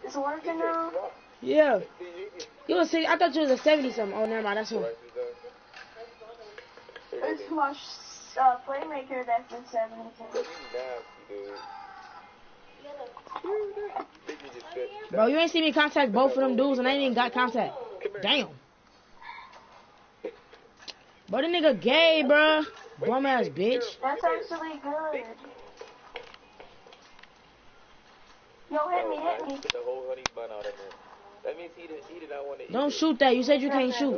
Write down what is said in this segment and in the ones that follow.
Is it working now? Yeah. You was 60. I thought you was a 70 something. Oh, never mind. That's who. It's my playmaker that's in 70 something. Bro, you ain't see me contact both of them dudes and I ain't even got contact. Damn. Bro, the nigga gay, bro. Bum ass bitch. That's actually good. Yo, hit me. Don't shoot that. You said you can't shoot.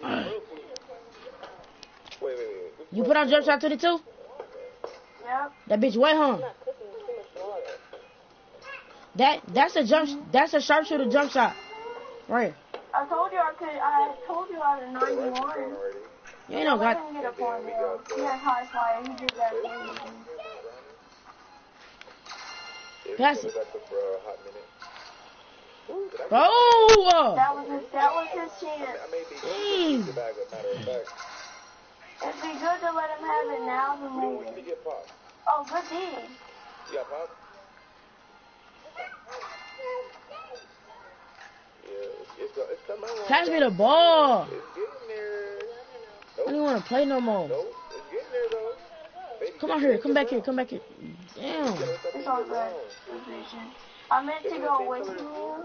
You put on jump shot to the 2? Yep. That bitch way home. That's a sharpshooter jump shot. Right. I told you I had a 91. You ain't no got. Let him get a point, bro. He has high fire. He did that thing. Pass it. Bro! That was his chance. It'd be good to let him have it now than later. Oh, good D. Pass me the ball. I don't want to play no more. Come on here. Come back here. Come back here. Damn. It's all good. I meant to go with you,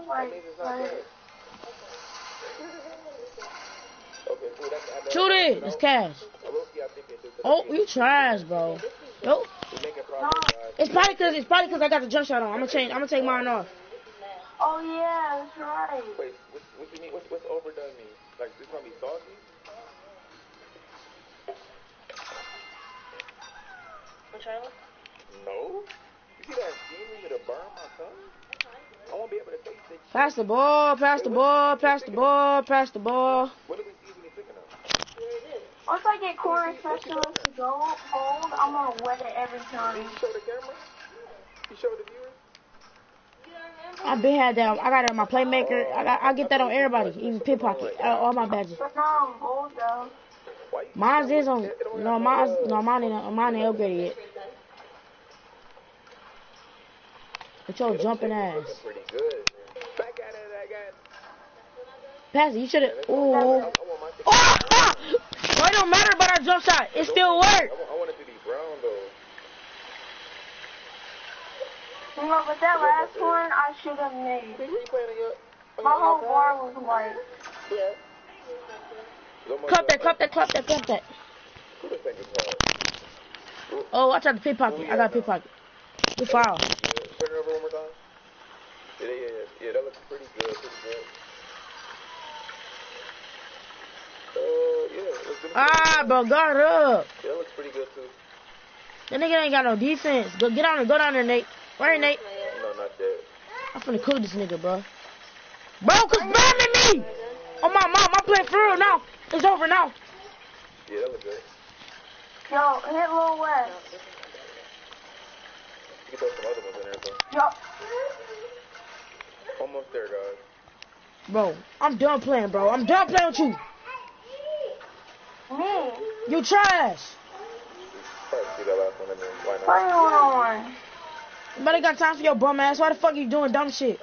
Shoot it. It's cash. Oh, you trash, bro. Yo. It's probably cause I got the jump shot on. I'm gonna take mine off. Oh yeah, that's right. Wait, what you mean? What's overdone mean? Like this gonna be salty? No. You see that steam to burn my tongue? I won't be able to taste it. Pass the ball. Pass the ball. Pass the ball. Pass the ball. What are we seasoning chicken on? Once I get corner specialist to go hold, I'm gonna wet it every time. Did you show the camera? You show the viewers? I been had that. I got it on my playmaker. I get that on everybody, even pickpocket. All my badges. But now I'm gold though. Mine is on. Mine ain't upgraded yet. With your jumping ass. Pretty good. Back at it again. Pass it. You should have. Ooh. Oh! Well, it don't matter about our jump shot. It still worked. I want it to be brown though. You know, but that last one I should have made. My whole bar was white. Yeah. Clap that. Oh, I tried to pickpocket. I got pickpocket. Good foul. Turn it over one more time. Yeah, that looks pretty good. Bro, guard up. Yeah, that looks pretty good too. That nigga ain't got no defense. Go down there, Nate. Where Nate? No, not yet. I'm finna cook this nigga, bro. Bro, quit spamming me! Oh my mom, I'm playing for real now. It's over now. Yeah, that was good. Yo, hit Lil West. You can throw some other ones in there, though. Yo. Almost there, guys. Bro, I'm done playing, bro. I'm done playing with you. Me? You trash. Probably see that last one in there. Why not? What do you want? Nobody got time for your bum ass. Why the fuck you doing dumb shit?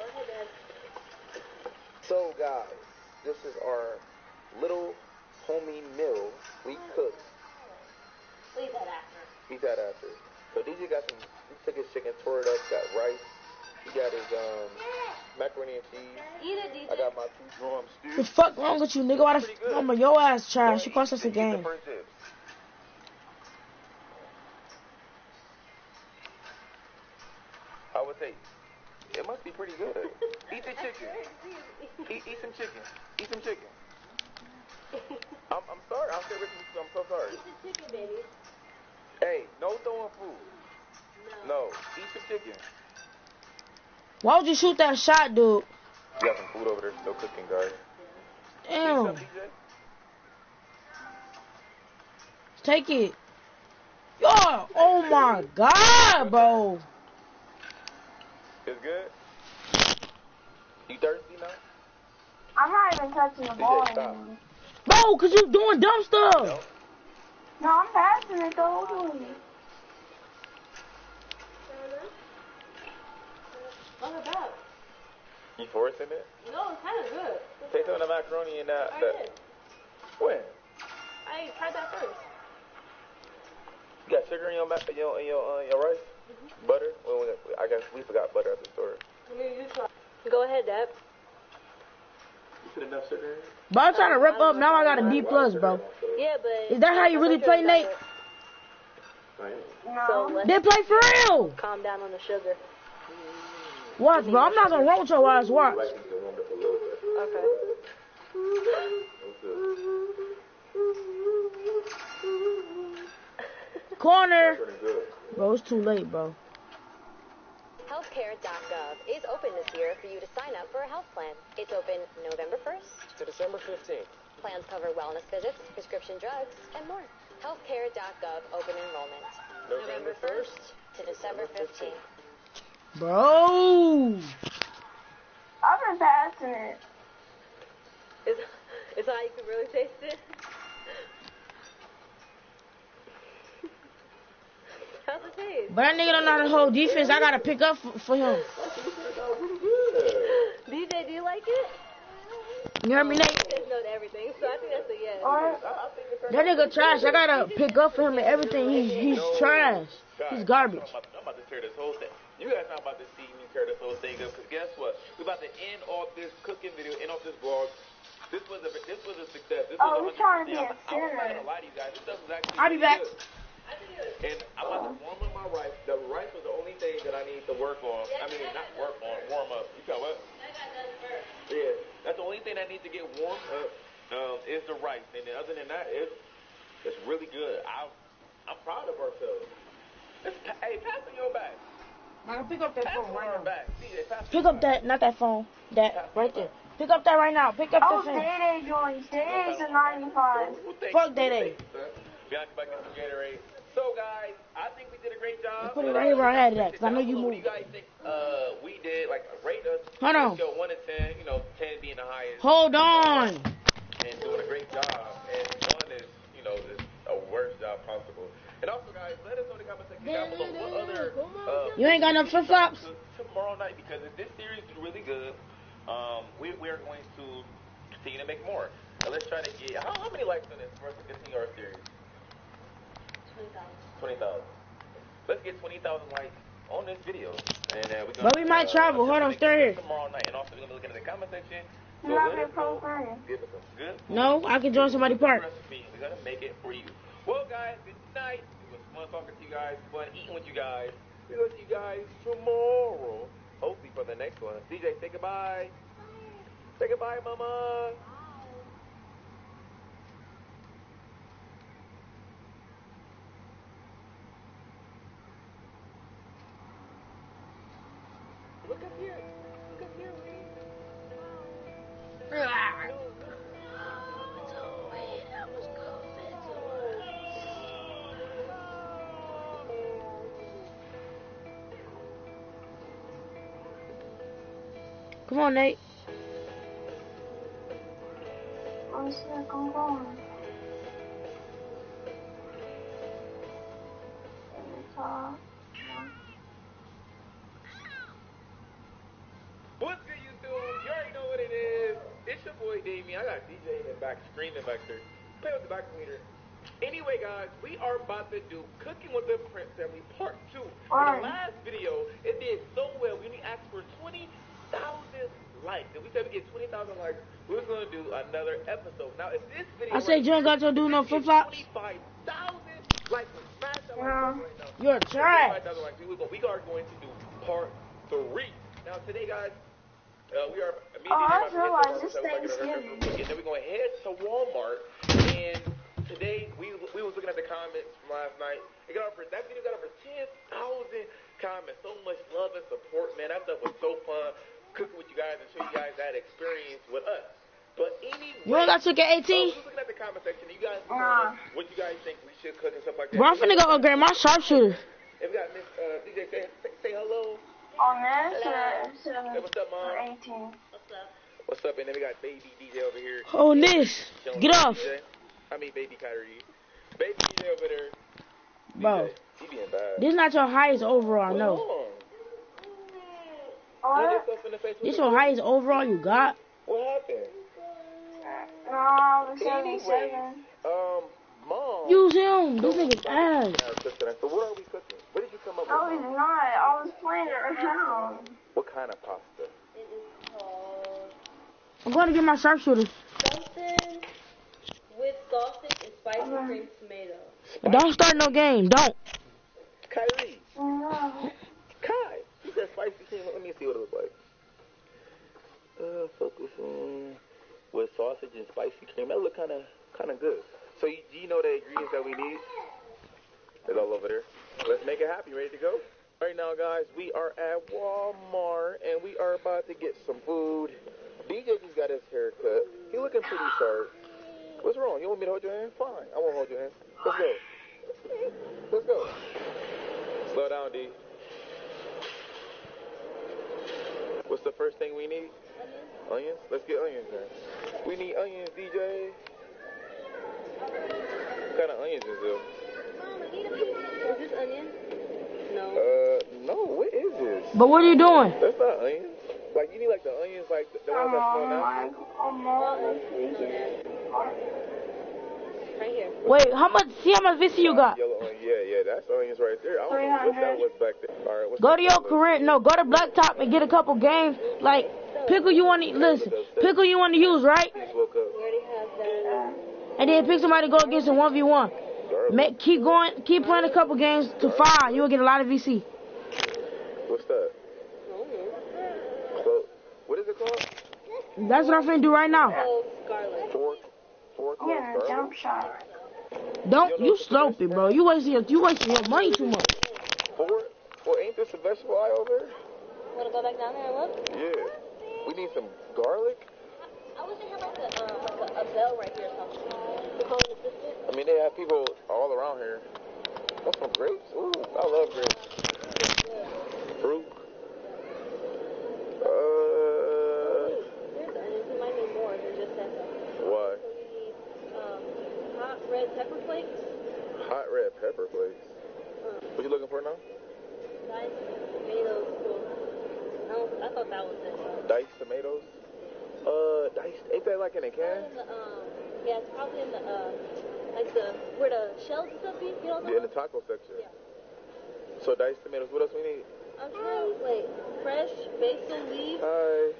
So, guys, this is our little homie meal we cooked. Eat that after. So DJ got he took his chicken, tore it up, got rice. He got his macaroni and cheese. I got my 2 drum stew. The fuck wrong with you, nigga? Why the fuck your ass trash? You cost us a game. I would say it must be pretty good. Eat the chicken. Eat some chicken. Eat some chicken. I'm sorry. I'm so sorry. Eat the chicken, baby. Hey, no throwing food. No. Eat some chicken. Why would you shoot that shot, dude? You got some food over there still cooking, guys. Damn. Take it. Yo, oh my god, bro. It's good? You thirsty now? I'm not even touching the ball anymore. Bro, cause you doing dumb stuff. No, I'm passing it though. What about? You forcing it? No, it's kind of good. Take some of the macaroni and that. I did. When? I tried that first. You got sugar in your rice? Mm-hmm. Butter? Well, I guess we forgot butter at the store. Go ahead, Dad. You put enough sugar in it? But I'm trying to rip up. Now I got a D+, bro. Yeah, but... Is that how you really play, Nate? No. So They play for real. Calm down on the sugar. Watch, bro. I'm not gonna roll your ass. Watch. Okay. Corner. Bro, it's too late, bro. Healthcare.gov is open this year for you to sign up for a health plan. It's open November 1st to December 15th. Plans cover wellness visits, prescription drugs, and more. Healthcare.gov open enrollment. November 1st to December 15th. Bro. I've been passing it. Is how you can really taste it? How's it taste? But that nigga don't know how to hold defense. I gotta pick up for him. DJ, do you like it? You heard me, Nate? He says no to everything, so I think that's a yes. That nigga trash. I gotta pick up for him and everything. He's trash. He's garbage. I'm about to tear this whole thing. You guys not about to see me tear this whole thing up, because guess what? We're about to end off this cooking video, end off this vlog. This was a success. This was we're trying to be a I'm not gonna lie to you guys. This stuff was actually I'll be back. good. And I'm about to warm up my rice. The rice was the only thing that I need to work on. I mean, not work on, warm up. You got what? Yeah, that's the only thing I need to get warmed up is the rice. And then other than that, it's really good. I'm proud of ourselves. Hey, pass me your bag. Man, pick up that phone right now. Back. Pick up that, not that phone. That right there. Pick up that right now. Pick up the phone. Day joins. Day's a 95. Fuck Day. Bianca back in the Gatorade. So guys, I think we did a great job. Put it right here where I had it at, because I know you What do moved. you guys think we did? Like, rate us. Hold on. Go 1 to 10. 10 being the highest. Hold on. And doing a great job. And 1 is, is a worst job possible. And also, guys, let us know in the comment section down below what other. You ain't got no flip-flops? Tomorrow night, because if this series is really good, we are going to continue to make more. Now let's try to get how many likes on this for us to continue our series? 20,000. Let's get 20,000 likes on this video, and we're gonna. But we might travel. Hold on, stay here. Tomorrow night, and also we're gonna look in the comment section. You're not being pro-friend. Give us some good. No, I can join somebody park. Recipe. We're gonna make it for you. Well, guys, good night. It was fun talking to you guys. Fun eating with you guys. We're gonna see you guys tomorrow. Hopefully for the next one. DJ, say goodbye. Say goodbye, Mama. Look up here. Look up here, man. Come on, Nate. Where's that going? What's good, YouTube? You already know what it is. It's your boy Damien. I got DJ in the back screaming back there. Play with the back meter. Anyway, guys, we are about to do Cooking with the Prince Family Part 2. In the last video, it did so well. We only asked for 20,000 likes. If we said we get 20,000 likes, we was going to do another episode. Now, if this video... I said you ain't got to do no flip-flops. 25,000 likes. Smash that like right now. You're trash. 25,000 likes. We are going to do Part 3. Now, today, guys, we are... I realized this Thanksgiving. And then we're going to head to Walmart, and today we was looking at the comments from last night. That video got over 10,000 comments. So much love and support, man. That stuff was so fun cooking with you guys and show you guys that experience with us. But anyway, You ain't got to get 18? we was looking at the comment section. You guys, what you guys think we should cook and stuff like that. Bro, I'm finna go upgrade my sharpshooter. If we got Miss DJ, say hello. On this, Hey, what's up, Mom? 18. What's up? And then we got baby DJ over here. On this. Get off. DJ. I mean, baby Kyrie. Baby DJ over there. Bro, DJ, he being bad. this is not your highest overall, no. What? This your highest overall you got? What happened? No, the Anyway, 77. Mom. Use him. This nigga's ass. So what are we cooking? What did you come up No, with? he's not. I was playing it around. What kind of pasta? It is called I'm going to get my sharpshooter. something with sausage and spicy cream tomato. Don't start no game. Don't. Kyrie. No. Kai. You said spicy cream. Let me see what it looks like. Focusing with sausage and spicy cream. That look kind of good. So do you know the ingredients that we need? It's all over there. Let's make it happen. Ready to go? Right now, guys, we are at Walmart and we are about to get some food. DJ just got his hair cut. He looking pretty sharp. What's wrong? You want me to hold your hand? Fine. I won't hold your hand. Let's go. Let's go. Slow down, D. What's the first thing we need? Onions? Let's get onions then. We need onions, DJ. What kind of onions is this? Is this onion? No. No. What is this? But what are you doing? That's not onions. Like, you need like the onions, like the ones that smell nasty. Right here. Wait, how much? See how much VC you got? Yellow onion. Yeah, that's onions right there. I don't know what that was back there. All right, what's Go that to your list? career. No, go to Blacktop and get a couple games. Like, pick who you want to, listen, pick who you want to use, right? Just woke up. We already have that. And then pick somebody to go against in 1v1. Keep going, keep playing a couple games to 5. You will get a lot of VC. What's that? So, what is it called? That's what I'm finna do right now. Oh, scarlet. Four Yeah, cloves jump shot. Don't, you stupid, bro. You wasting your money too much. Four? Well, ain't this a vegetable aisle over there? Want to go back down there and look? Yeah. We need some garlic. I wish they had like a bell right here or something. The phone assistant. I mean, they have people all around here. Want some grapes? Ooh, I love grapes. Fruit. There's onions. We might need more than just that. Why? So we need hot red pepper flakes. Hot red pepper flakes. What you looking for now? Diced tomatoes. I thought that was it. Diced tomatoes? Diced. Ain't that like in a can? Yeah, it's probably in the where the shells and stuff be. You know what I'm Yeah, in the taco section. Yeah. So diced tomatoes. What else we need? I'm trying. Wait, fresh basil leaves. Hi.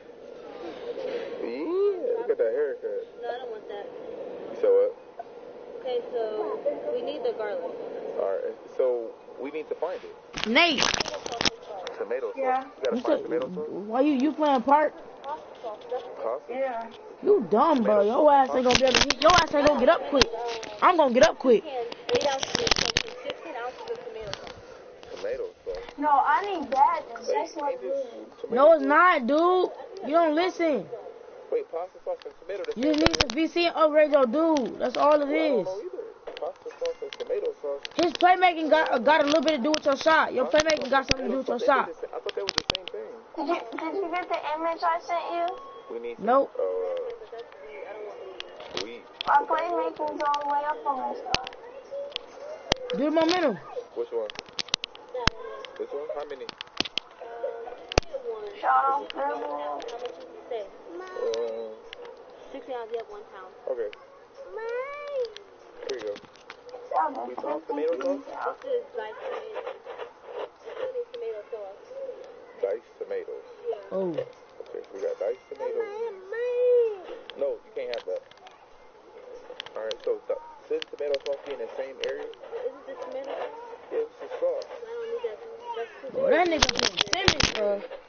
Yeah, look at that haircut. No, I don't want that. You said what? Okay, so we need the garlic. Alright, so we need to find it. Nate, Tomato sauce. Yeah. You gotta find tomato sauce? why you playing part? Pasta? Yeah. You dumb, bro. Your ass ain't gonna be able to get, your ass ain't gonna get up quick. I'm gonna get up quick. 8 ounces of 15 ounces of tomato sauce. Tomato sauce. No, I need that. That's what it is. No, it's not, dude. You don't listen. Wait, pasta sauce and tomato. You just need some VC and upgrade your dude. That's all it I don't is. know either. Pasta sauce and tomato sauce. His playmaking got a little bit to do with your shot. Your playmaking got something to do with your shot. I thought that was the same thing. Did you get the image I sent you? We need some, Nope. wheat. My playmaking's all the way up on my stuff. Do the momentum. Which one? This one? How many? Shot off How much did you say? 16 ounces, you have 1 pound. Okay. Here you go. dribble. We found tomato sauce? This is diced tomatoes. This is tomato sauce. Diced tomatoes. Yeah. Oh. Okay, we got diced tomatoes. No, you can't have that. Alright, so shouldn't tomato sauce be in the same area? Isn't this tomato sauce? Yeah, it's a sauce. I don't need that. That's too Boy, that nigga been finished, bro.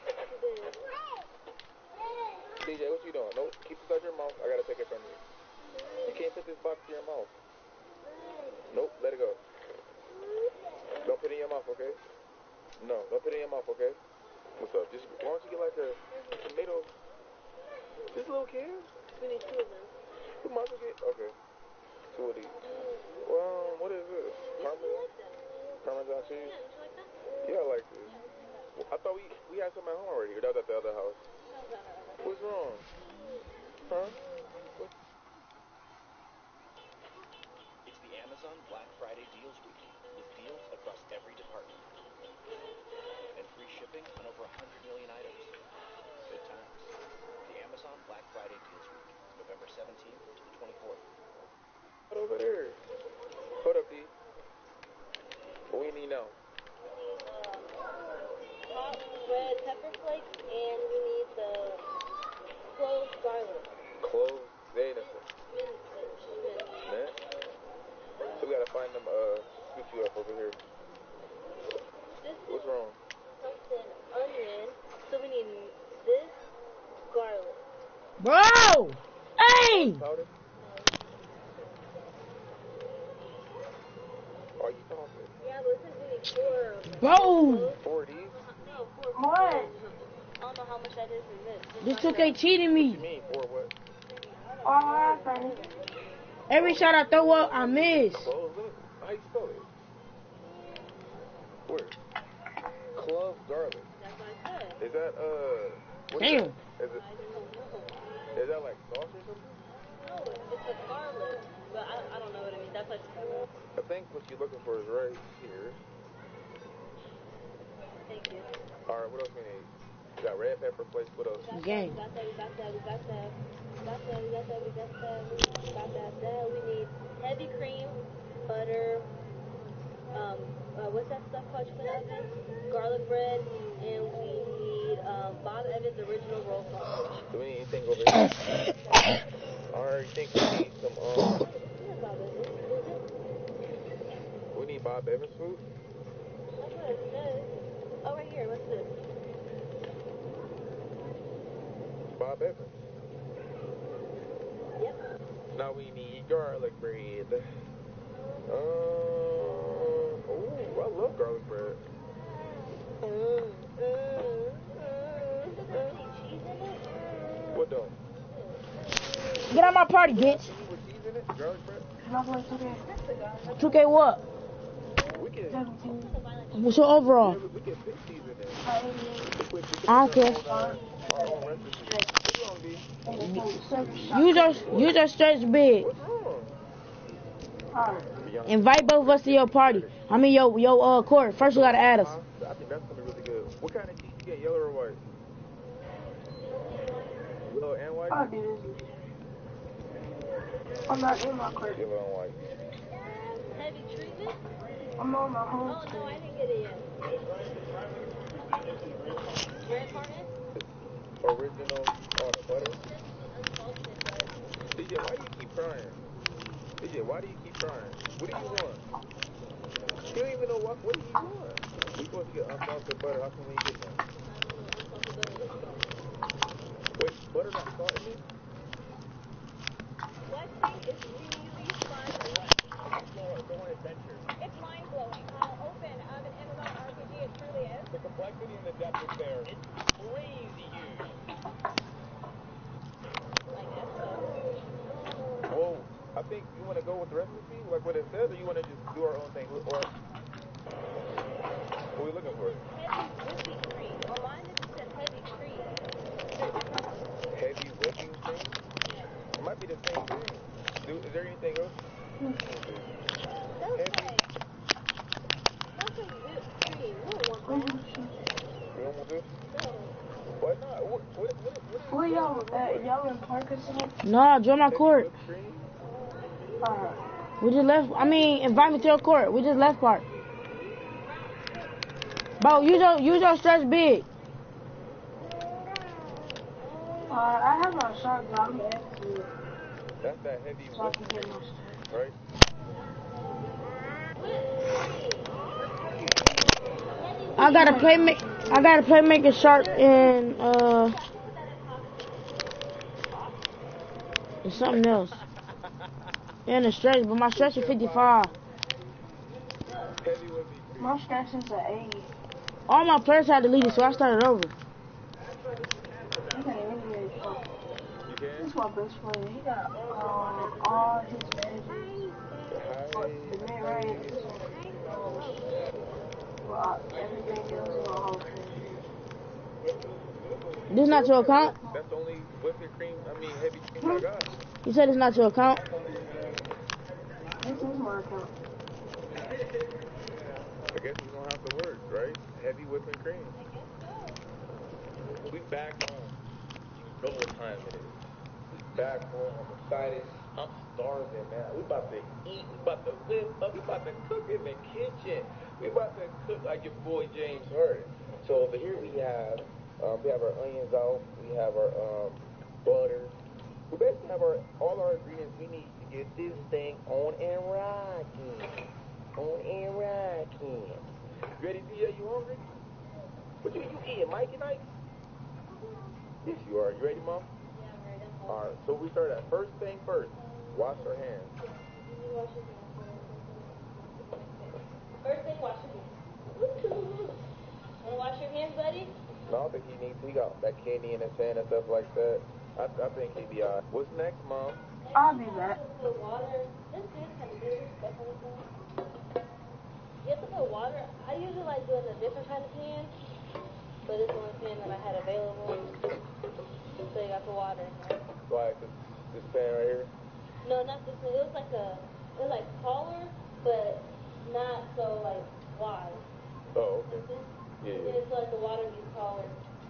DJ, what you doing? No, keep this out your mouth. I gotta take it from you. You can't put this box in your mouth. Nope, let it go. Don't put it in your mouth, okay? No, don't put it in your mouth, okay? What's up? Just why don't you get like a tomato? This little can? We need 2 of them. You might as well get okay. 2 of these. Well, what is this? Parmesan cheese? Yeah, I like this. I thought we had some at home already. That was at the other house. What's wrong? Huh? It's the Amazon Black Friday Deals Week with deals across every department and free shipping on over 100 million items. garlic. Bro! Hey! Powder? Are you talking? Yeah, but this is really 4 of them. Bro! 4 of these? No, 4. What? I don't know how much that is in this. This 2K cheating me. What you mean, 4 what? Oh, happened. Every shot I throw up, I miss. Clove? How you spell it? Where? Clove garlic. That's what I said. Is that, what Damn. Is that like sauce or something? No, it's a garlic. But I don't know what it means. That's what it's called. I think what you're looking for is right here. Thank you. Alright, what else we need? We got red pepper flakes, what else? Gang. We got that. We need heavy cream, butter, what's that stuff called you put in the oven? Garlic bread, and we need Bob Evans original roll sausage. Do we need anything over here? Alright, think we need some, Yeah, Bob Evans. we need Bob Evans food? That's what it says. Oh, right here. What's this? Bob Evans. Yep. Now we need garlic bread. Oh, I love garlic bread. What though? Get out my party, bitch. With cheese in it? Garlic bread? 2K what? We can. What's your overall? We can put cheese in there. I don't care. Our own recipe. What's wrong, D? You just stretch big. What's wrong? Invite both of us to your party. I mean your court. First you gotta add us. I think that's gonna be really good. What kind of cheese you get? Yellow or white? Yellow and white? I'll do this. I'm not in my court. Yellow and white. Heavy treatment? I'm on my home. Oh, no, I didn't get it yet. Red Martin? Original on the butter. DJ, why do you keep trying? DJ, why do you keep trying? What do you want? You don't even know what do you want? We supposed to get unsalted butter. How can we get that? Wait, butter not salt in it? What thing is really fun? It's mind-blowing how open an Amazon RPG it truly is. The complexity and the depth is there. It's crazy huge. Whoa, I think you want to go with the recipe, like what it says, or you want to just do our own thing? Or what are we looking for? Heavy whipping cream. On mine it says heavy cream. Heavy whipping cream? It might be the same thing. Is there anything else? That's right. That's a whipped cream. We don't want that. You don't want this? No. Why not? Where y'all at? Y'all in Parkinson? Nah, join my court. Whipped cream? We just left. I mean, invite me to your court. We just left part. Bro, you don't stretch big. I have my shot, but I'm asking you. That's that heavy So I can whipping get my cream, shot. right? I got a playmaker shark and and something else. And a stretch, but my stretch is 55. Heavy whipping cream. My stretch is an 80. All my players had deleted, so I started over. You can't even get it. You can? This is my best friend. He got all his badges. The mid-range. Well, everything else is on whole thing. This not your account? That's the only whipping cream, heavy cream I got. You said it's not your account? This is my account. I guess we're gonna have to work, right? Heavy whipping cream. We back home. You know what time it is. We back home. I'm excited. I'm starving, man. We about to eat. We about to whip up. We about to cook in the kitchen. We about to cook like your boy James Harden. So over here we have our onions out. We have our butter. We basically have all our ingredients we need to get this thing on and rocking. On and rocking. Ready, DJ? You hungry? What you eating, Mikey Night? Yes, you are. You ready, Mom? Yeah, I'm ready. All right. So we start at first thing first. Wash our hands. Wash your hands. First thing, wash your hands. Wanna wash your hands, buddy? No, I don't think he needs. He got that candy in his hand and stuff like that. I think he'd be all right. What's next, Mom? I'll be back. Put water. This is kind of good. You have to put water. I usually like doing a different kind of pan, but it's the only pan that I had available. So you got the water in there. Like this pan right here? No, not this one. It was like taller, but not so like wide. Oh, okay. Yeah, And yeah. it's like the water gets taller.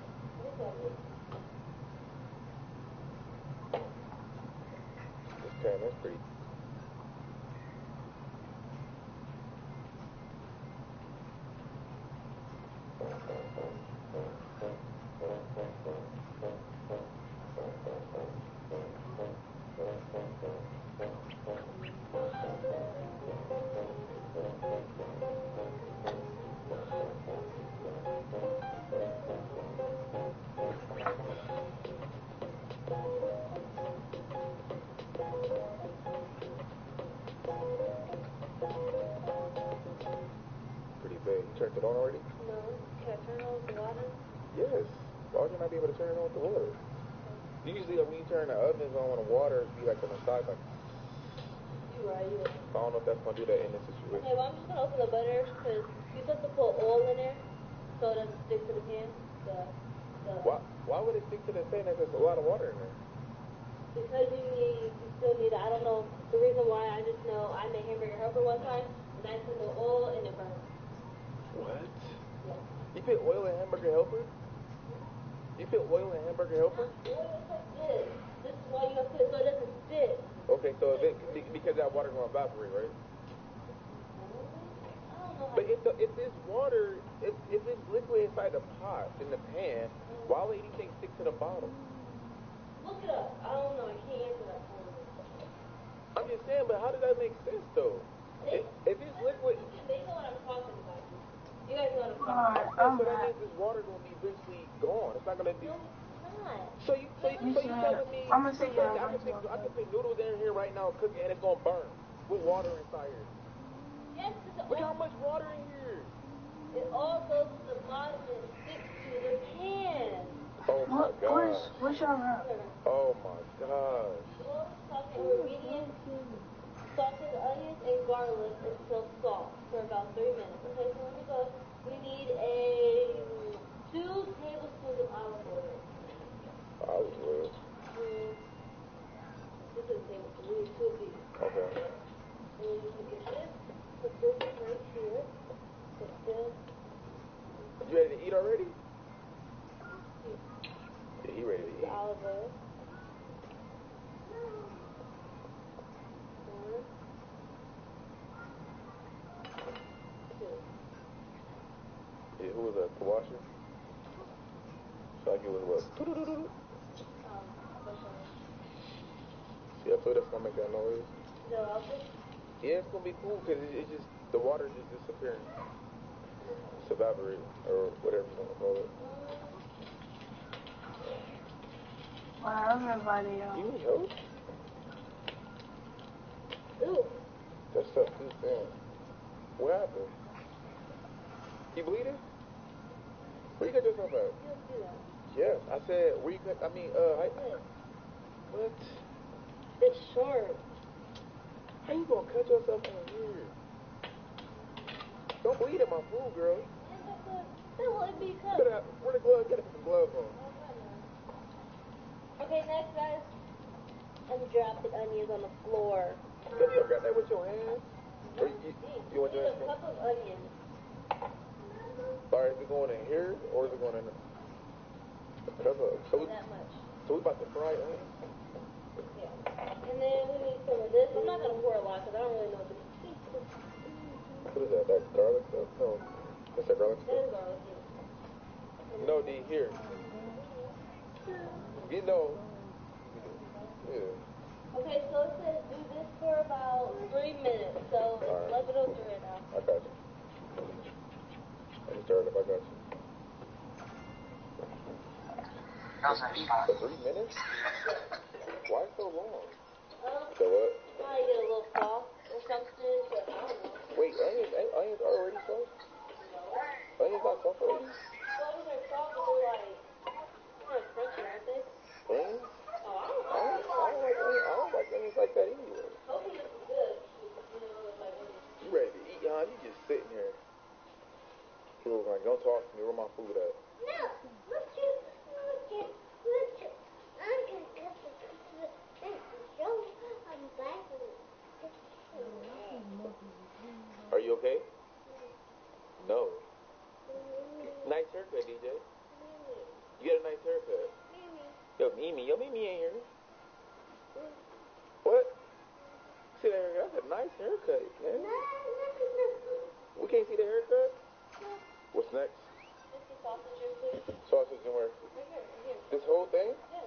This pan is pretty. Pretty big. You turned it on already? No, can I turn on the water? Yes. Why would you not be able to turn it on with the water? Usually, like, when you turn the ovens on the water, it'd be like on the side, like. You're right. I don't know if that's gonna do that in this situation. Okay, well, I'm just gonna open the butter because you're supposed to put oil in there so it doesn't stick to the pan. Why would it stick to the pan if there's a lot of water in there? Because you still need, I don't know, the reason why, I just know I made hamburger helper one time, and I put the oil and it burned. What? Yeah. You put oil in hamburger helper? You put oil in hamburger helper? Oil is like this. This is why you have to put it so it doesn't stick. Okay, so because that water gonna evaporate, right? I don't know how. But if this water, if it's liquid inside the pot, in the pan, why would anything stick to the bottom? Look it up. I don't know. I can't answer that for you. I'm just saying, but how does that make sense, though? If it's liquid... They know what I'm talking about. You guys know what I'm talking Alright, about. I'm So that back. means this water gonna be eventually gone. It's not gonna be... No, it's not. So you telling me... I'm gonna say so yeah. I can put noodles in here right now, cook it, and it's gonna burn with water inside here. Yes, Look how much water in here. it all goes to the bottom and sticks to the pan. Oh my gosh. What's your route? Oh my gosh. Oil, salt, and ingredients, salted onions and garlic until soft for about 3 minutes. Okay, so let me go. We need 2 tablespoons of olive oil. Olive oil. This is a tablespoon. We need 2 of these. Okay. And then you can get this. Put this right here. Put this. You ready to eat already? Yeah, he ready to eat. Olive oil. 1, 2. Yeah, who was that? Kawasha? So like it was what? Yeah, so that's gonna make that noise. No, I'll just. Yeah, it's gonna be cool because it's just the water just disappearing. It's evaporating or whatever you want to call it. Wow, I'm inviting y'all. You need help? Ooh. That stuff too thin. What happened? You bleeding? Where you cut yourself at? You don't do that. Yeah, I said where you cut. I mean, what? It's sharp. How you gonna cut yourself in here? Don't bleed in my food, girl. That wouldn't be cut. Where the gloves? Gotta put some gloves on. Okay, next, guys. I'm dropping onions on the floor. You got that with your hands? Or you want your need hands? a cup of onions. Alright, is it going in here or is it going in the cup of? That much. So we about to fry onions? Yeah. And then we need some of this. I'm not going to pour a lot because I don't really know what this is. What is that? That garlic stuff? No. That's that garlic That stuff? is garlic, yeah. No, D, here. You know. Yeah. Okay, so it says do this for about 3 minutes. So Alright. let it over right now. I got you. Let me start it up. I got you. For 3 minutes? Why so long? So what? Probably get a little sauce or something, but I don't know. Wait, onions already sauce? Onions not sauce already? Well, they're soft, but they're like, crunchy, aren't they? Onions? Oh, I don't know. I don't like onions like that anyway. Hopefully this is good. You know, it's like onions. You ready to eat, Jan? You just sitting here. People are like, don't talk to me. Where my food at? No, look at. I'm gonna get the show. I'm back. Are you okay? No. Nice haircut, DJ. You got a nice haircut. Yo, Mimi ain't here. What? See that haircut? That's a nice haircut, man. We can't see the haircut? What's next? Just the sausage here, please. Sausage and where? Right here. This whole thing? Yeah.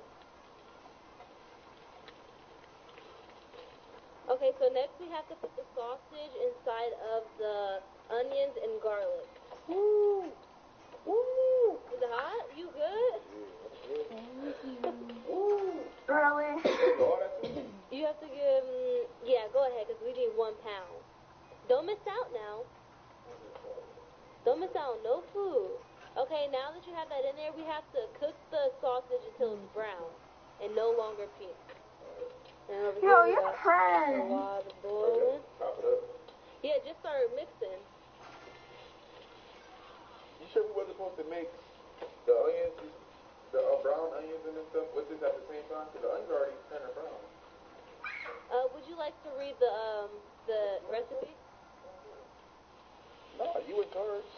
Okay, so next we have to put the sausage inside of the onions and garlic. Woo! Woo! Is it hot? You good? Really? You have to give, yeah, go ahead, because we need 1 pound. Don't miss out now. Don't miss out on no food. Okay, now that you have that in there, we have to cook the sausage until it's brown and no longer pink. And over Yo, here we you're got friends. a lot of boiling. Top it up. Yeah, just start mixing. You sure we wasn't supposed to mix the onions, the brown onions and this stuff with this at the same time? Because the onions are already turning brown. Would you like to read the recipe? Nah, you in charge.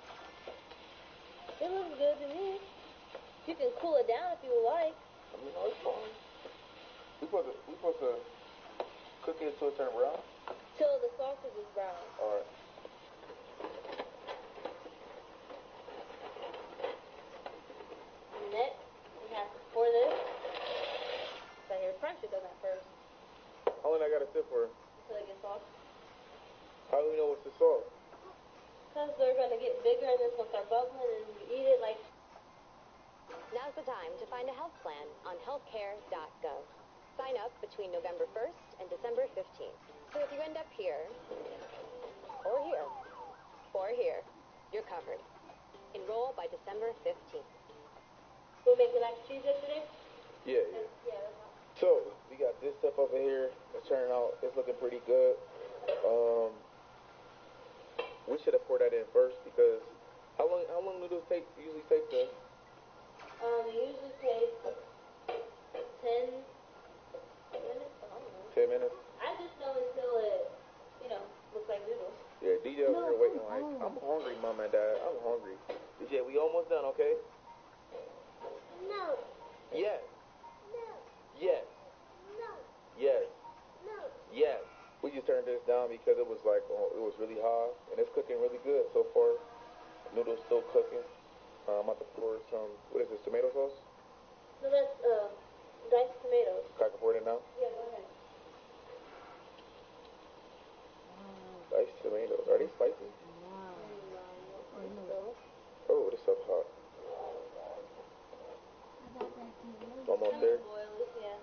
It looks good to me. You can cool it down if you would like. I mean, no, it's fine. We supposed to cook it until it turn brown? Till the sausage is brown. Alright. Next, we have to pour this. So here, probably should have done that first. How long I gotta sit for? Until it gets soft. How do we know what's the salt? Because they're going to get bigger and it's going to start bubbling and you eat it like... Now's the time to find a health plan on healthcare.gov. Sign up between November 1st and December 15th. So if you end up here, or here, or here, you're covered. Enroll by December 15th. We make the mac and cheese yesterday? Yeah. Yeah, that's all. So, we got this stuff over here. It's turning out, it's looking pretty good. We should have poured that in first because how long noodles usually take to? It usually takes 10 minutes. I don't know. 10 minutes? I just know until it, looks like noodles. Yeah, DJ over here waiting like, I'm hungry, Mom and Dad. I'm hungry. DJ, we almost done, okay? No. Yes. No. Yes. No. Yes. No. Yes. We just turned this down because it was like, it was really hot, and it's cooking really good so far. Noodles still cooking. I'm about to pour some, what is this, tomato sauce? No, that's diced tomatoes. I can pour it in now? Yeah, go ahead. Diced tomatoes. Are they spicy? Oh, this stuff hot. Almost there. Boil it, yeah.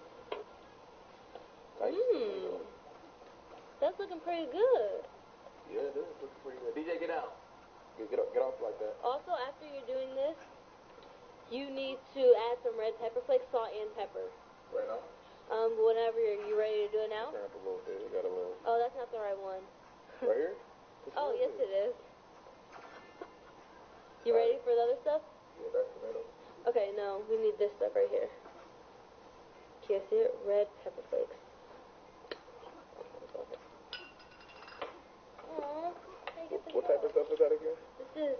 Diced tomatoes. That's looking pretty good. Yeah, this is looking pretty good. DJ, get out. Get off like that. Also, after you're doing this, you need to add some red pepper flakes, salt, and pepper. Right now? Whenever you ready to do it now? Turn up a little bit. It got a little. Oh, that's not the right one. Right here? Oh, yes it is. You ready for the other stuff? Yeah, that's tomato. Okay, no, we need this stuff right here. Can you see it? Red pepper flakes. Aww, What type of stuff is that again? This is,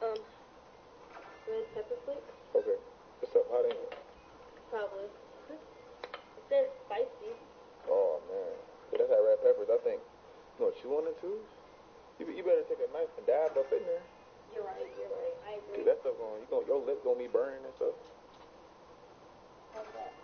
red pepper flakes? Okay. This stuff hot, ain't it? Probably. It says spicy. Oh, man. Yeah, that's that red peppers. I think, you know what you want to choose? You better take a knife and dab up in there. You're right. I agree. Cause that stuff your lip gonna be burning and stuff. How's that?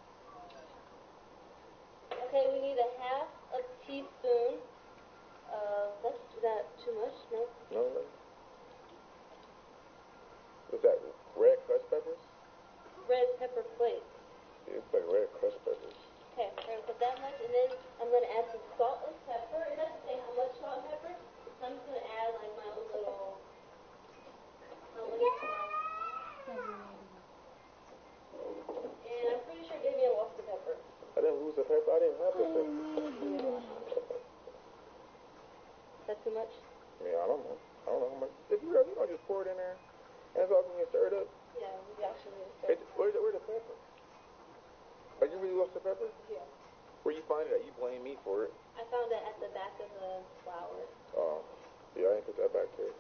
Okay, we need a half a teaspoon of, is that too much? No? No. What's that? Red crushed peppers? Red pepper flakes. It's like red crushed peppers. Okay, we're gonna put that much, and then I'm gonna add some salt and pepper. It doesn't say how much salt and pepper, so I'm just gonna add like my own little. And I'm pretty sure Damien lost the pepper. I didn't lose the pepper. I didn't have the pepper. That's too much? Yeah, I don't know how much. If you really, just pour it in there. And it's all going to get stirred up. Yeah, we actually need to stir it. Where's the pepper? Like, you really lost the pepper? Yeah. Where you find it at? You blame me for it. I found it at the back of the flour. Oh. Yeah, I ain't put that back there.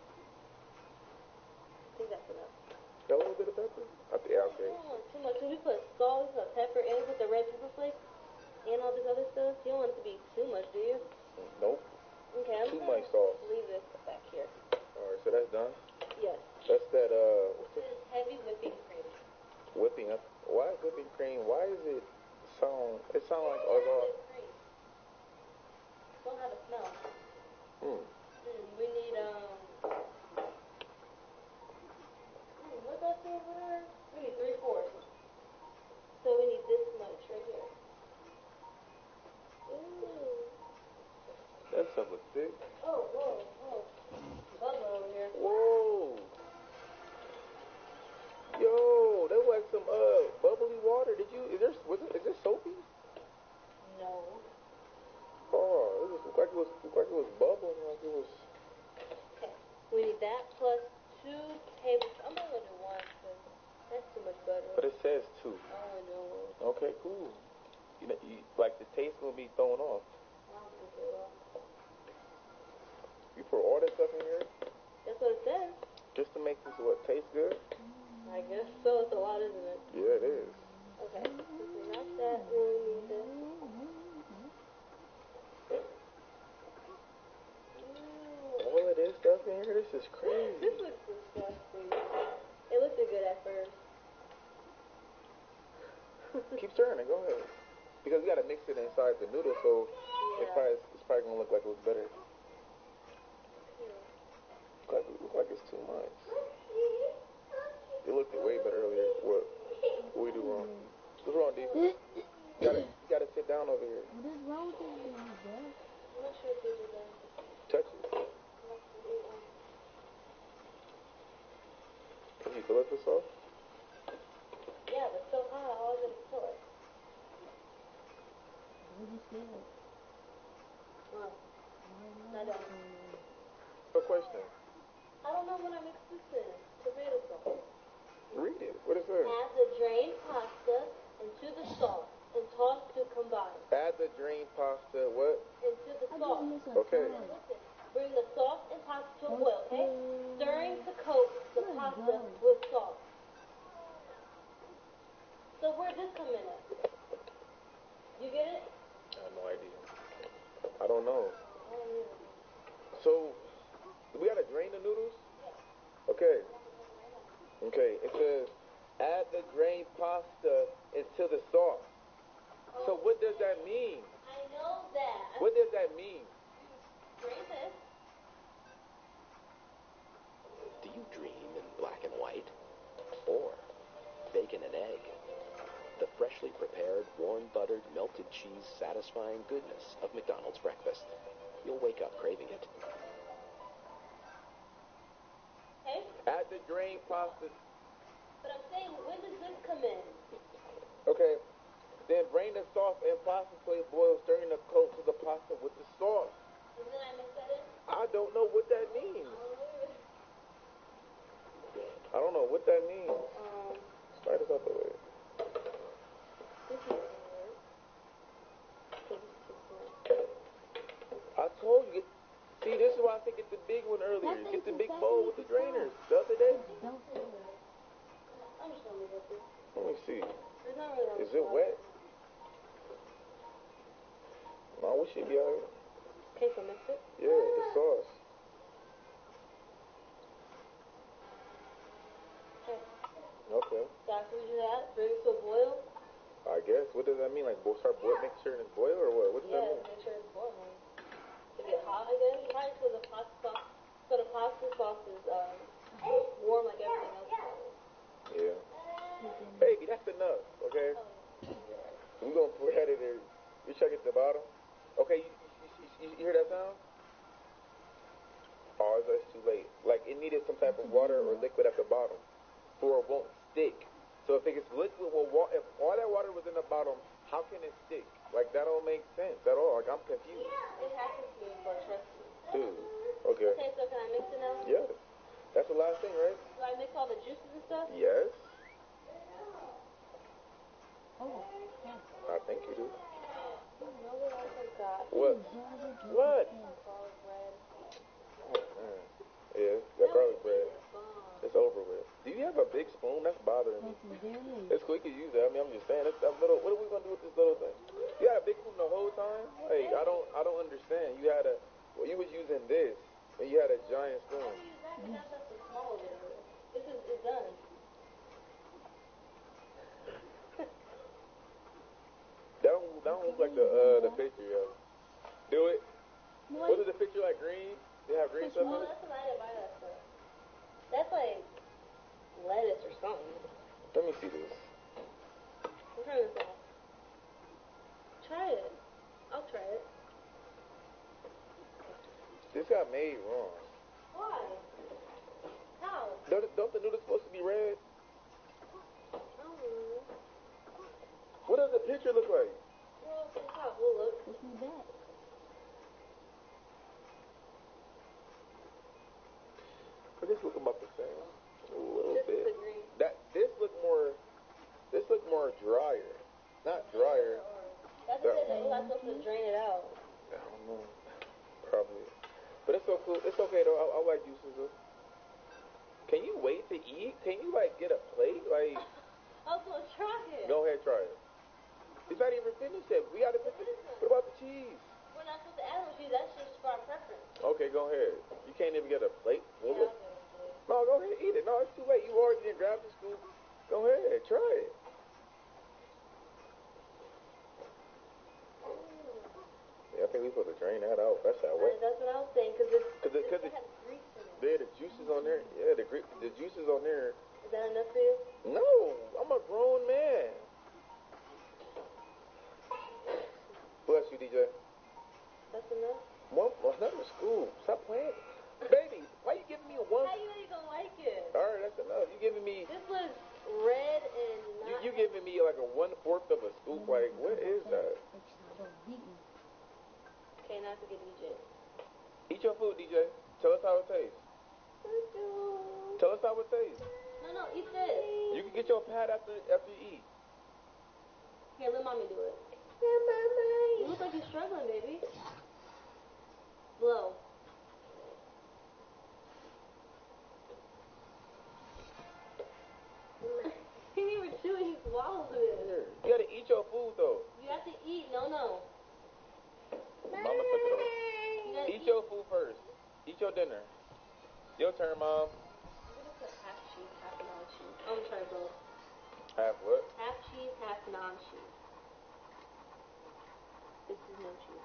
I think that's enough. Got a little bit of pepper? Yeah, okay. You don't want too much. When we put salt, we put pepper, and we put the red pepper flakes, and all this other stuff, you don't want it to be too much, do you? Nope. Okay, I'm Too gonna much sauce. leave this back here. Alright, so that's done? Yes. That's that, what's This this? is heavy whipping cream. Whipping up. Why is whipping cream? Why is it sound like Whipped cream. Don't have a smell. We need, what's that thing over there? We need 3/4. So we need this much right here. Ooh. That stuff looks thick. Oh, whoa. Bubba over here. Whoa. Yo, that was like some bubbly water. Is this soapy? No. Oh, it looked like it was bubbling, like it was. Okay. We need that plus 2 tablespoons. I'm only gonna do 1 because that's too much butter. But it says 2. Oh no. Okay, cool. You like the taste will be thrown off. I don't think it will. You pour all that stuff in here That's what it says. just to make this taste good? I guess so. It's a lot, isn't it? Yeah, it is. Okay. So not that. We need this. All of this stuff in here, this is crazy. This looks disgusting. It looked good at first. Keep stirring it. Go ahead. Because you gotta mix it inside the noodle, so Yeah. it's probably gonna look like it was better. Look like it's too much. It looked way better earlier. What we do wrong? What's wrong, D? You gotta sit down over here. What is wrong with you, bro? I'm not sure if these are done. Touch it. Can you fill up the sauce? Yeah, but so hot. How was it for it? What you scared? Well, not done. A question. I don't know what I mixed this in. Tomato sauce. Read it. What is that? Add the drained pasta into the sauce and toss to combine. Add the drained pasta. What? Into the sauce. Okay. Listen, bring the sauce and pasta to a boil, okay? Stirring to coat the pasta with sauce. So where'd this come in at? You get it? I have no idea. I don't know. I don't either. So, we gotta drain the noodles? Okay. Okay, it says, add the drained pasta into the sauce. So what does that mean? I know that. What does that mean? Drain this. Do you dream in black and white? Or bacon and egg? The freshly prepared, warm buttered, melted cheese satisfying goodness of McDonald's breakfast. You'll wake up craving it. Okay? Add the drained pasta. But I'm saying, when does this come in? Okay. Then drain the sauce and pasta plate boil, stirring the coat to the pasta with the sauce. And then I mix that in? I don't know what that means. I don't know what that means. Slide this out the way. I told you, see, this is why I said get the big one earlier. Get the big bowl with the drainers the other day. I'm just gonna leave it there. Let me see. There's not really that Is much it water. wet? No, we should be alright. Okay, so mix it. Yeah, the sauce. Okay. Okay. So after we do that, bring it to a boil. I guess. What does that mean? Like, make sure it's boil or what? What does that Yeah, mean? make sure it's boiling. To get hot again, probably so the pasta sauce, is warm like everything else. Yeah. Baby, that's that's enough, okay? We're going to put that in there. You check at the bottom. Okay, you hear that sound? Oh, that's too late. Like, it needed some type of water or liquid at the bottom, or it won't stick. So if it's liquid, well, if all that water was in the bottom, how can it stick? Like, that don't make sense at all. Like, I'm confused. It happens to me, but trust me. Dude, okay. Okay, so can I mix it now? Yes. That's the last thing, right? Do I mix all the juices and stuff? Yes. Oh, I think you do. You know what I forgot? What? What? Garlic bread. Yeah, that garlic bread. It's over with. Do you have a big spoon? That's bothering me. It's cool, you can use that. I mean, I'm just saying, it's that little. What are we gonna do with this little thing? You had a big spoon the whole time? Like, I don't understand. You had well, you was using this, and you had a giant spoon. That's the small bit of it. This is done. That don't look like the picture, yo. Do it. What is the picture like? Green? They have green stuff Oh, in it? that's why I didn't buy that stuff. That's like lettuce or something. Let me see this. I'll try this out. Try it. I'll try it. This got made wrong. Why? How? Don't the noodles supposed to be red? I don't know. What does the picture look like? Well, it's how we'll look. But this look about the same. A little This is bit. the green. This look more drier. Not drier. That's what they said. I'm supposed to drain it out. I don't know. Probably. But it's so cool. It's okay though. I like juices though. Can you wait to eat? Can you like get a plate? Like, I was gonna try it. go ahead, try it. It's not even finished yet. We gotta finish. What about the cheese? We're not supposed to add no cheese. That's just for our preference. Okay, go ahead. You can't even get a plate full Yeah, of. No, go ahead, eat it. No, it's too late. You already did grab the scoop. Go ahead, try it. Yeah, I think we're supposed to drain that out. That's how wet. That's what I was saying, because it Cause has grease in it. yeah, the juices on there. Yeah, the juices on there. Is that enough for you? No, I'm a grown man. Bless you, DJ. That's enough? Another scoop. Stop playing. Baby, why you giving me one? How you know you gonna like it? Alright, that's enough. You giving me. This was red and not. You giving me like a 1/4 of a scoop? Like, what is that? Okay, now I forget DJ. Eat your food, DJ. Tell us how it tastes. Tell us how it tastes. No, eat this. You can get your pad after you eat. Here, let mommy do it. You look like you're struggling, baby. Blow. He didn't even chew it, he swallowed it. Here. You gotta eat your food though. You have to eat. No. Mama took it away. Eat your food first. Eat your dinner. Your turn, Mom. I'm gonna put half cheese, half non-cheese. I'm gonna try both. Half what? Half cheese, half non-cheese. This is no cheese.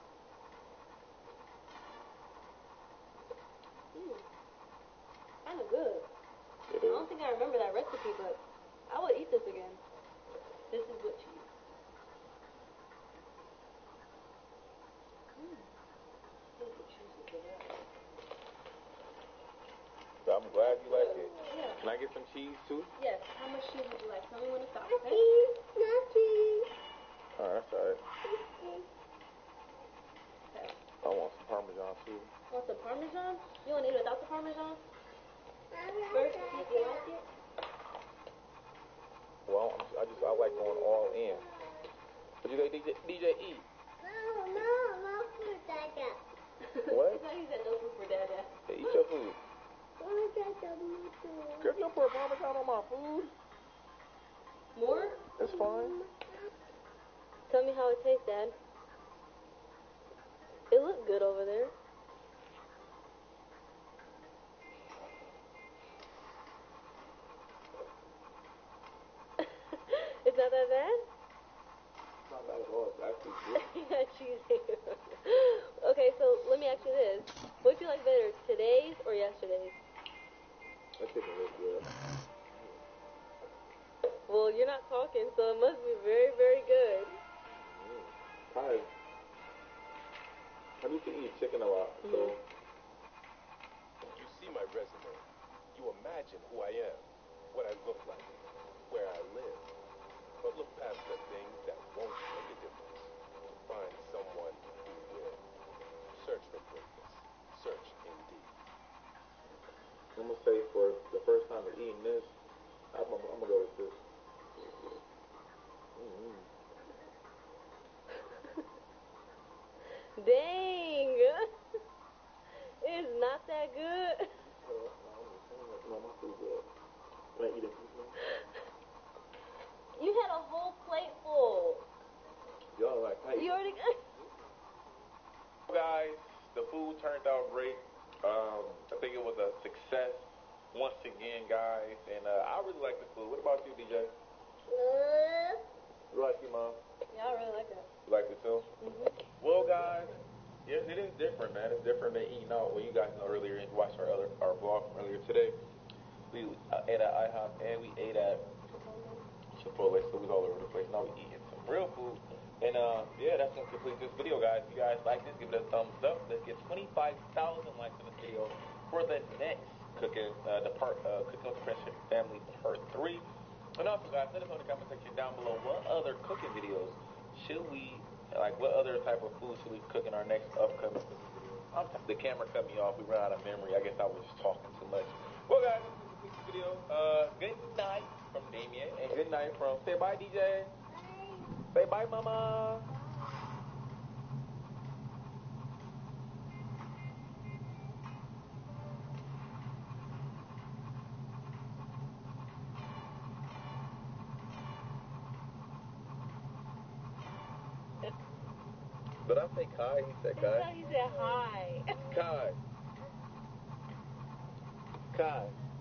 Kind of good. It I is. don't think I remember that recipe, but I would eat this again. This is good cheese. So I'm glad you like it. Yeah. Can I get some cheese too? Yes. How much cheese would you like? Tell me when to stop. Okay? Alright, that's alright. Okay. I want some Parmesan too. Want some Parmesan? You want to eat it without the Parmesan? First, see if you like it. Well, I like going all in. But you say, DJ, eat. What? He said no food for Dada. Hey, eat your food. Girl, you don't put Parmesan on my food. More? That's fine. Tell me how it tastes, Dad. It looked good over there. It's not that bad? Not bad at all. It's actually good. Yeah, cheesy. Okay, so let me ask you this. What do you like better, today's or yesterday's? That chicken looks good. Well, you're not talking, so it must be very, very good. Hi. I used to eat chicken a lot, so. You see my resume. You imagine who I am, what I look like, where I live. But look past the things that won't make a difference to find someone who will. Search for greatness. Search indeed. I'm gonna say for the first time of eating this, I'm gonna go with this. Dang! It's not that good. No, my food good. Can I eat it? You had a whole plate full. Y'all like how You already got. Guys, the food turned out great. I think it was a success once again, guys. And I really like the food. What about you, DJ? You like it, Mom? Yeah, I really like it. You like it too? Well, guys, yes, it is different, man. It's different than eating out. Well, you guys know earlier, you watched our vlog from earlier today. We ate at IHOP and we ate at Chipotle, so we was all over the place. Now we eating some real food. And yeah, that's gonna complete this video, guys. If you guys like this, give it a thumbs up. Let's get 25,000 likes on this video for the next cooking with the Friendship Family Part 3. And also, guys, let us know in the comment section down below what other cooking videos should we, like, what other type of food should we cook in our next upcoming cooking video. The camera cut me off. We ran out of memory. I guess I was just talking too much. Well, guys, this is the video. Good night from Damien, and good night from, say bye, DJ. Say bye, Mama. Did I say Kai? He said Kai. He said hi. Kai. Kai.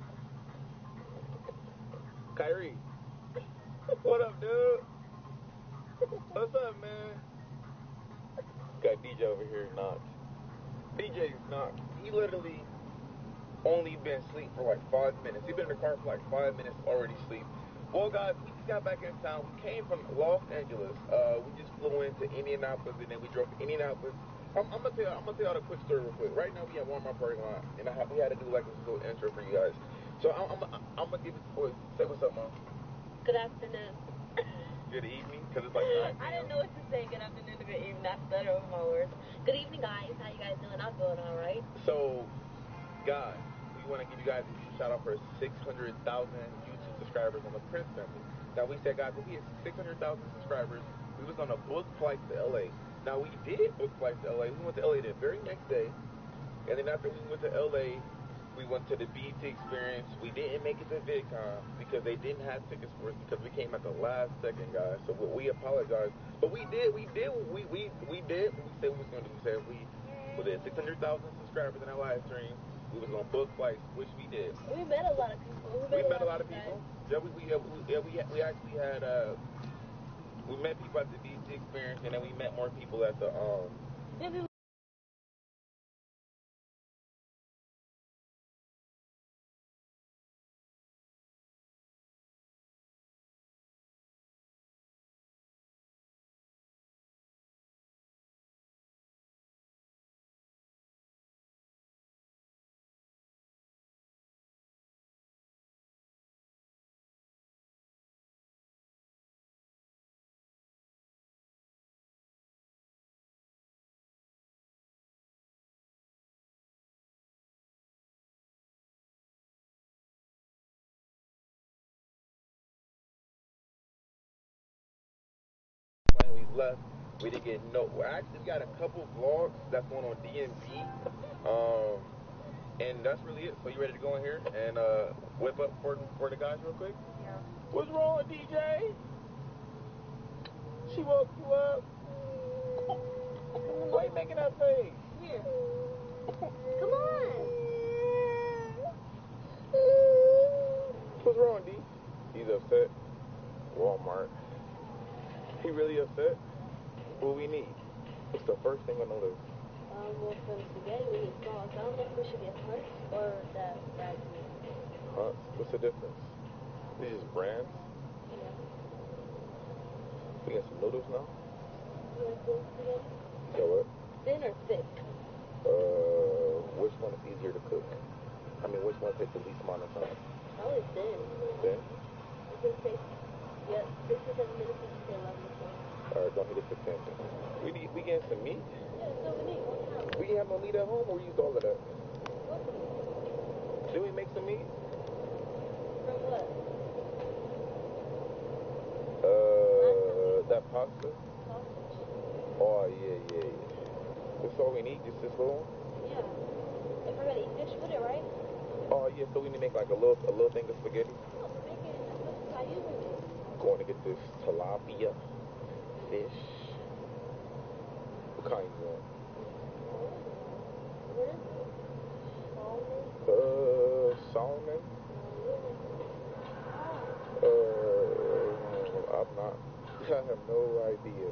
Kyrie. What up, dude? What's up, man? Got DJ over here knocked. DJ's knocked. He literally only been asleep for like 5 minutes. He been in the car for like 5 minutes already asleep. Well, guys, we just got back in town. We came from Los Angeles. We just flew into Indianapolis, and then we drove to Indianapolis. I'm gonna tell y'all a quick story real quick. Right now, we at Walmart parking lot, and we had to do like this little intro for you guys. So I'm gonna give it to boys. Say what's up, Mom. Good afternoon. Good evening, because it's like 9 I didn't know what to say. Good afternoon, good evening. I stutter over my words. Good evening, guys. How you guys doing? I'm doing all right. So, guys, we want to give you guys a shout out for 600,000 YouTube subscribers on the Prince family. Now, we said, guys, if we had 600,000 subscribers, we was on a book flight to LA. Now, we did book flights to LA. We went to LA the very next day. And then after we went to LA, we went to the BET Experience. We didn't make it to VidCon because they didn't have tickets for us because we came at the last second, guys. So we apologize. But we did what we said we was going to do. We said we did 600,000 subscribers in our live stream. We was on book flights, which we did. We met a lot of people. We met a lot of people. Yeah, we actually had we met people at the BET Experience, and then we met more people at the we left. We didn't get actually we got a couple vlogs that's going on DMV. And that's really it. So you ready to go in here and whip up for the guys real quick? Yeah. What's wrong, DJ? She woke you up. Why you making that face? Here. Come on. What's wrong, D? He's upset. Walmart. He really upset? What we need? What's the first thing on the list? Well, for the spaghetti, we need sauce. I don't know if we should get Hunt's or that ragu. Huh? What's the difference? These is brands? Yeah. We got some noodles now? You want thin spaghetti? So what? Thin or thick? Which one is easier to cook? I mean, which one takes the least amount of time? Probably thin. Thin? It's going to take, 6 to 7 minutes if you say 11 to 12. Alright, don't hit it for 10. We getting some meat? Yeah, so we need. We can have no meat at home or we use all of that? Did we make some meat? From what? That pasta? Sausage. Oh, yeah. That's all we need, just this little one? Yeah. If we're going to eat fish with it, right? Oh, yeah, so we need to make like a little thing of spaghetti? No, we're making it. Going to get this tilapia fish. What kind you want? What is it? Salmon? I have no idea.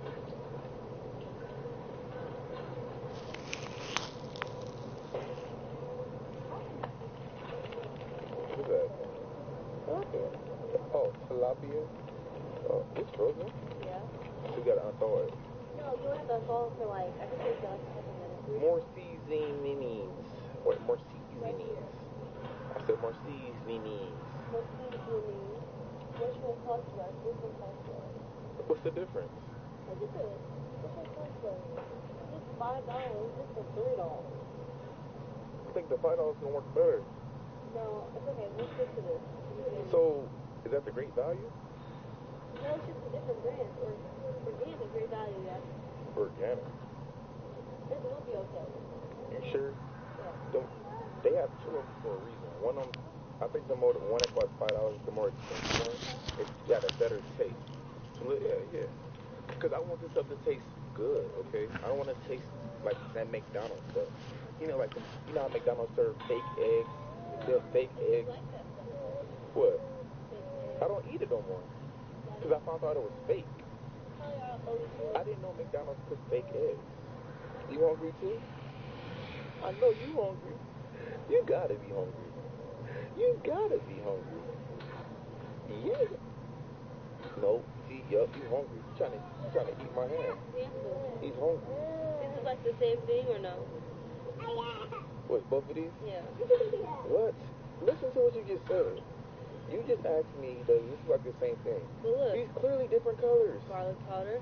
What is that? Tilapia. Oh, tilapia? Oh, it's frozen? Yeah. So you gotta unthaw it. No, you have to thaw it for like, I think it's like a couple minutes. More seasonings. What, more seasonings? I said more seasonings. More seasonings. Which one costs less? This one costs less. What's the difference? Look at this. Which one costs less? This is $5. This is $3. I think the $5 is gonna work better. No, it's okay. We'll stick to this. So, is that the great value? No, it's just a different brand. Organic is great value, yeah. Organic. This will be okay. You sure? Yeah. They have two of them for a reason. One of them, I think the one that costs $5 is the more expensive one. It's got a better taste. Yeah. Because I want this stuff to taste good, okay? I don't want to taste like that McDonald's stuff. You know, like, you know how McDonald's serve fake eggs? They're fake eggs. What? I don't eat it no more. Because I found out it was fake. I didn't know McDonald's put fake eggs. You hungry too? I know you hungry. You gotta be hungry. You gotta be hungry. Yeah. No, see, yup, you hungry. You trying to eat my hand. He's hungry. This is like the same thing or no? What, both of these? Yeah. What? Listen to what you just said. You just asked me, does this look like the same thing? Well, look. These clearly different colors. Garlic powder.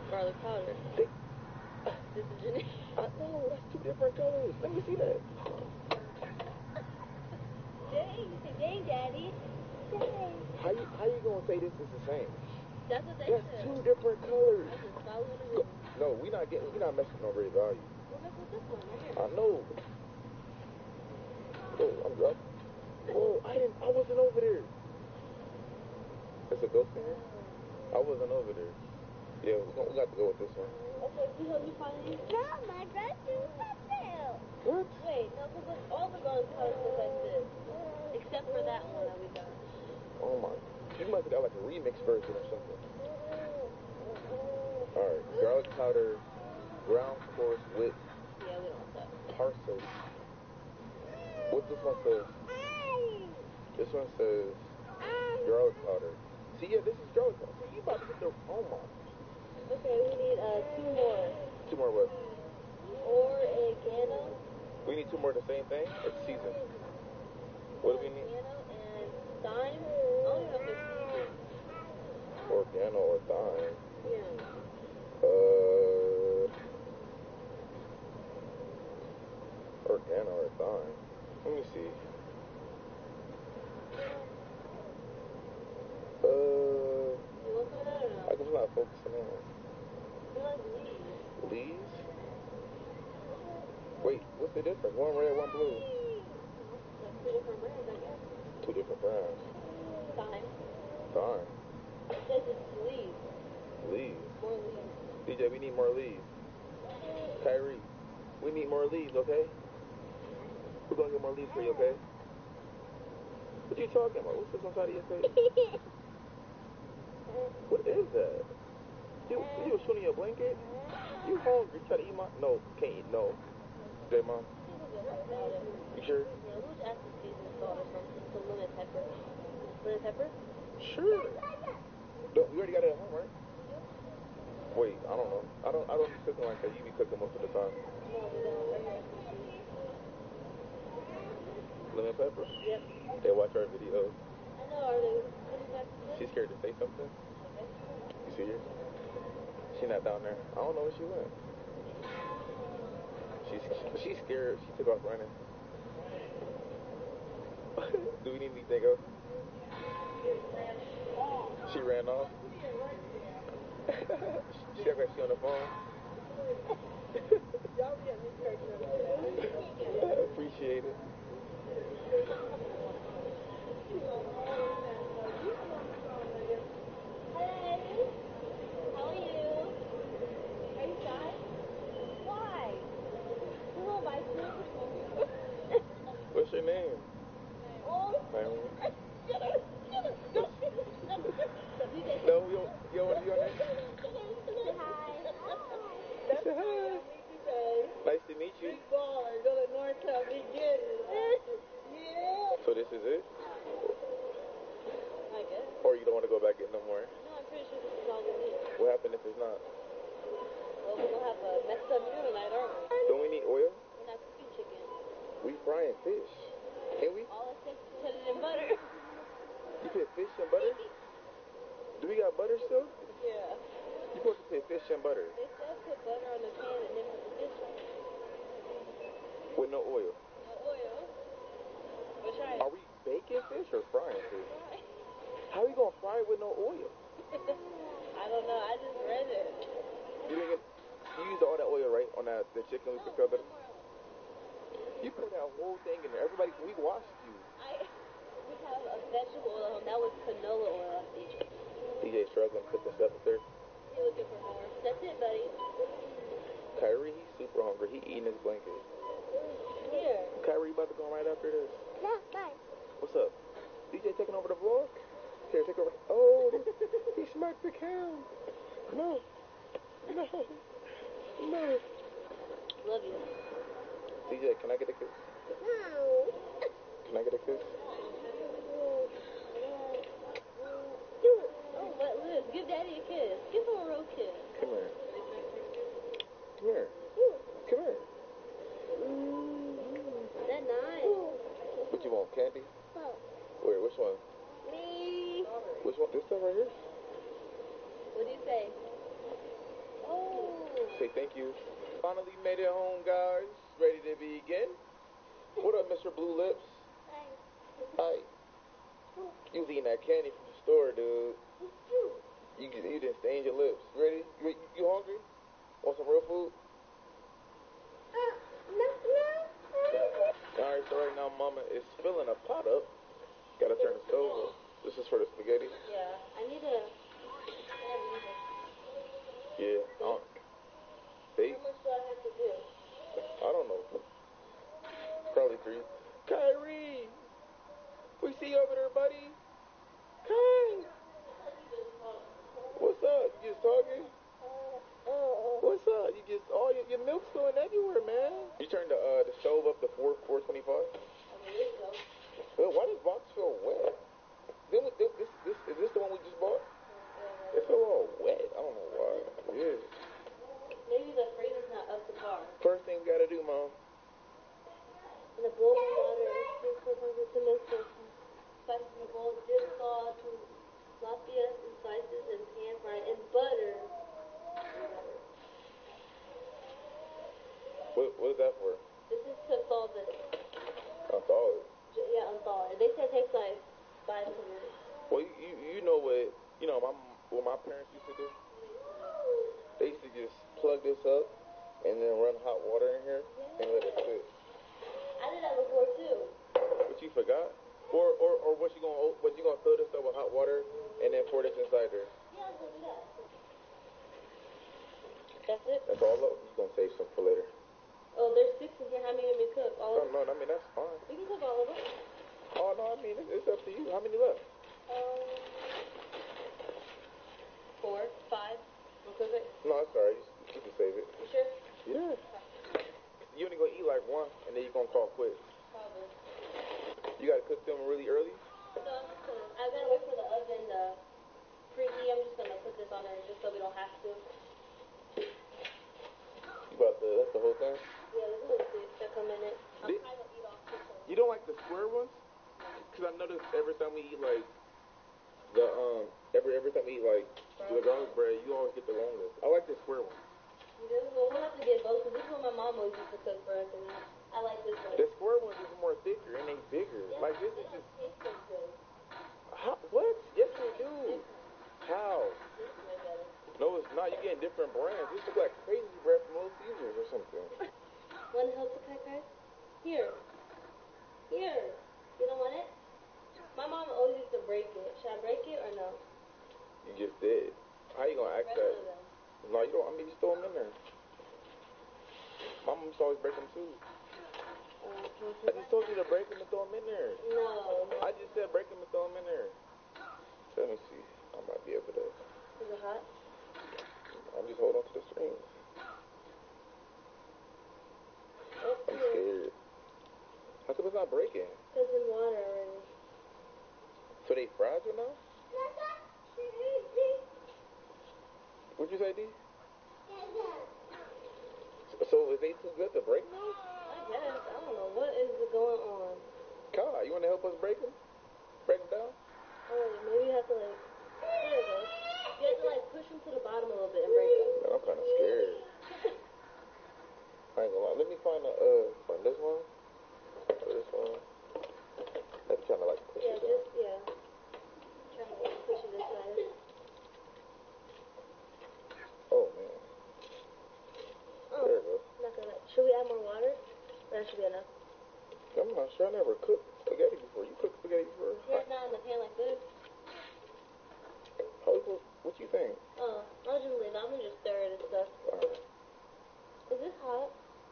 This is generic. No, that's two different colors. Let me see that. Dang, you say dang, Daddy. Dang. How you gonna say this is the same? That's what they That's said. two different colors. I just followed the rules. No, we're not messing with no great value. We'll mess with this one right here. I know. Oh, I'm dropped. Oh, I wasn't over there. There's a ghost in here? I wasn't over there. Yeah, we got to go with this one. Okay, see how you find these? No, my dressing fell. What? Wait, no, because all the garlic powders look like this. Except for that one that we got. Oh my. You must have got like a remix version or something. Alright, garlic powder, ground coarse with Yeah, we don't want that. parsley. What this one says? This one says garlic powder. See, yeah, this is garlic powder. See, you about to get the... Oh my. Okay, we need 2 more. 2 more what? Oregano. We need 2 more of the same thing? Or season? What do we need? Oregano and thyme. I don't even know if it's seasoned. Oregano or thyme. Yeah. Oregano or thyme. Let me see. You look for that or no? I just not focusing on We like leaves. leaves. Wait, what's the difference? One red, one blue. That's 2 different brands, I guess. 2 different brands. Thyme. Thyme. It says it's leaves. Leaves. More leaves. DJ, we need more leaves. Kyrie, we need more leaves, okay? We're gonna get more leaves for you, okay? What you talking about? What's this on side of your face? What is that? You was shooting your blanket? You hungry? Try to eat my... No, can't eat, no. Okay, Mom? You sure? Yeah, we'll just ask the seasoned salt or something. Some lemon pepper. Lemon pepper? Sure. No, we already got it at home, right? I don't be cooking like that. You be cooking most of the time. No, we don't. Every Lemon pepper? Yep. They watch our videos. I know. Are they putting back to She's scared to say something. You see her? She not down there. I don't know where she went. She's scared. She took off running. Do we need anything else? She ran off. She act like she on the phone. Appreciate it. How are you? Are you shy? Why? You won't bite you? What's your name? Oh. Shut up. DJ, No, you don't want to be on there? say hi. Say hi. Nice to meet you. Big baller, go to NorCal, big get it. Yeah. So this is it? I guess. Or you don't want to go back in no more? No, I'm pretty sure this is all we need. What happened if it's not? Well, we're gonna have a messed up meal tonight, aren't we? Don't we need oil? We're not cooking chicken. We frying fish. Ain't we? All it takes is put it in butter. You put fish and butter? Do we got butter still? Yeah. You supposed to put fish and butter. They said put butter on the pan and then put the fish on. With no oil. No oil. But try it. Are we baking fish or frying fish? Try. How we gonna fry it with no oil? I don't know. I just read it. You didn't get, you used all that oil, right? On that the chicken we cooked up. You put that whole thing in there. Everybody, we watched you. We have a vegetable oil. That was canola oil. DJ struggling to put the stuff up there. You're looking for more. That's it, buddy. Kyrie, he's super hungry. He eating his blanket. Here. Kyrie about to go right after this. No, bye. What's up? DJ taking over the vlog? Here, take over. Oh, he smacked the cam. No. No. No. Love you. DJ, can I get a kiss? No. Can I get a kiss? Do it. Oh, what, Liz? Give Daddy a kiss. Give him a real kiss. Come here. Come here. Come here. That nice. What you want, candy? Oh. Wait, which one? Me. Which one? This stuff right here? What do you say? Oh. Say thank you. Finally made it home, guys. Ready to begin. What up, Mr. Blue Lips? Hi. You was eating that candy from the store, dude. You didn't stain your lips. Ready? You hungry? Want some real food? Alright, so right now Mama is filling a pot up. Gotta turn the stove up. This is for the spaghetti? Yeah. I need a... Yeah. Steak? How much do I have to do? I don't know. Probably 3. Kyrie! We see you over there, buddy. Kyrie! What's up? You just talking? What's up? You just your milk's going everywhere, man. You turned the stove up to 425? Well, why does box feel wet? Is this the one we just bought? It feel all wet. I don't know why. Yeah. Maybe the freezer's not up to par. First thing we gotta do, Mom. In a bowl of water, 600 tomato sauce, spices in a bowl, dip sauce, tilapia in slices, and pan fry in butter. What is that for? This is to thaw this. Unthaw it. Yeah, unthaw it. They said it takes like 5 minutes. Well, you know what, what my parents used to do? They used to just plug this up and then run hot water in here and let it sit. I did that before too. But you forgot? Or what you gonna fill this up with hot water and then pour this inside there? Yeah, I was gonna do that. That's it? That's all of them? You gonna save some for later. Oh, there's 6 in here. How many of me cook? All of them? No, I mean, that's fine. You can cook all of them. Oh, no, I mean, it's up to you. How many left? 4, 5. We'll cook it. No, it's alright. You can save it. You sure? Yeah. You only gonna eat like one, and then you gonna call quits. Probably. You gotta cook them really early? So I gotta wait for the oven to preheat. I'm just gonna put this on there just so we don't have to. That's the whole thing? Yeah, there's little sticks that come in it. I'm probably gonna eat off this one. You don't like the square ones? Because I noticed every time we eat, like, every time we eat, like, the garlic bread, you always get the longest. I like the square one. Well, we'll have to get both, because this is what my mom always used to cook for us, and I like this one. The square ones is more thicker and they bigger. Yeah, Like, this they is don't just... taste so good. How, what? Yes, they do. How? This is way better. No, it's not. You're getting different brands. This is like crazy bread from Little Caesars or something. Want to help the cut, guys? Here. Here. You don't want it? My mom always used to break it. Should I break it or no? You just did. How you gonna act that? No, you don't. I mean, just throw them in there. My mom used to always break them too. I just told you to break them and throw them in there. No. I just said break them and throw them in there. Let me see. I might be able to. Is it hot? I'm just holding on to the strings. I'm scared. How come it's not breaking? It's in water already. So they fragile now? What'd you say, D? So is they too good to break now? I guess. I don't know. What is going on? Kai, you want to help us break them? Break them down? Oh, maybe you have to, like... There it goes. You have to, like, push them to the bottom a little bit and break them. Man, I'm kind of scared. I ain't gonna lie. Let me find find this one. Or this one. I'm trying to, like, push it down. Try to push it this way. Oh, man. Oh, There it goes. not gonna... Should we add more water? That should be enough. I'm not sure. I never cooked spaghetti before. You cooked spaghetti before? Yeah, not in the pan like this. What you think? Oh, I'll just leave it. I'm gonna just stir it and stuff. Alright. Is this hot?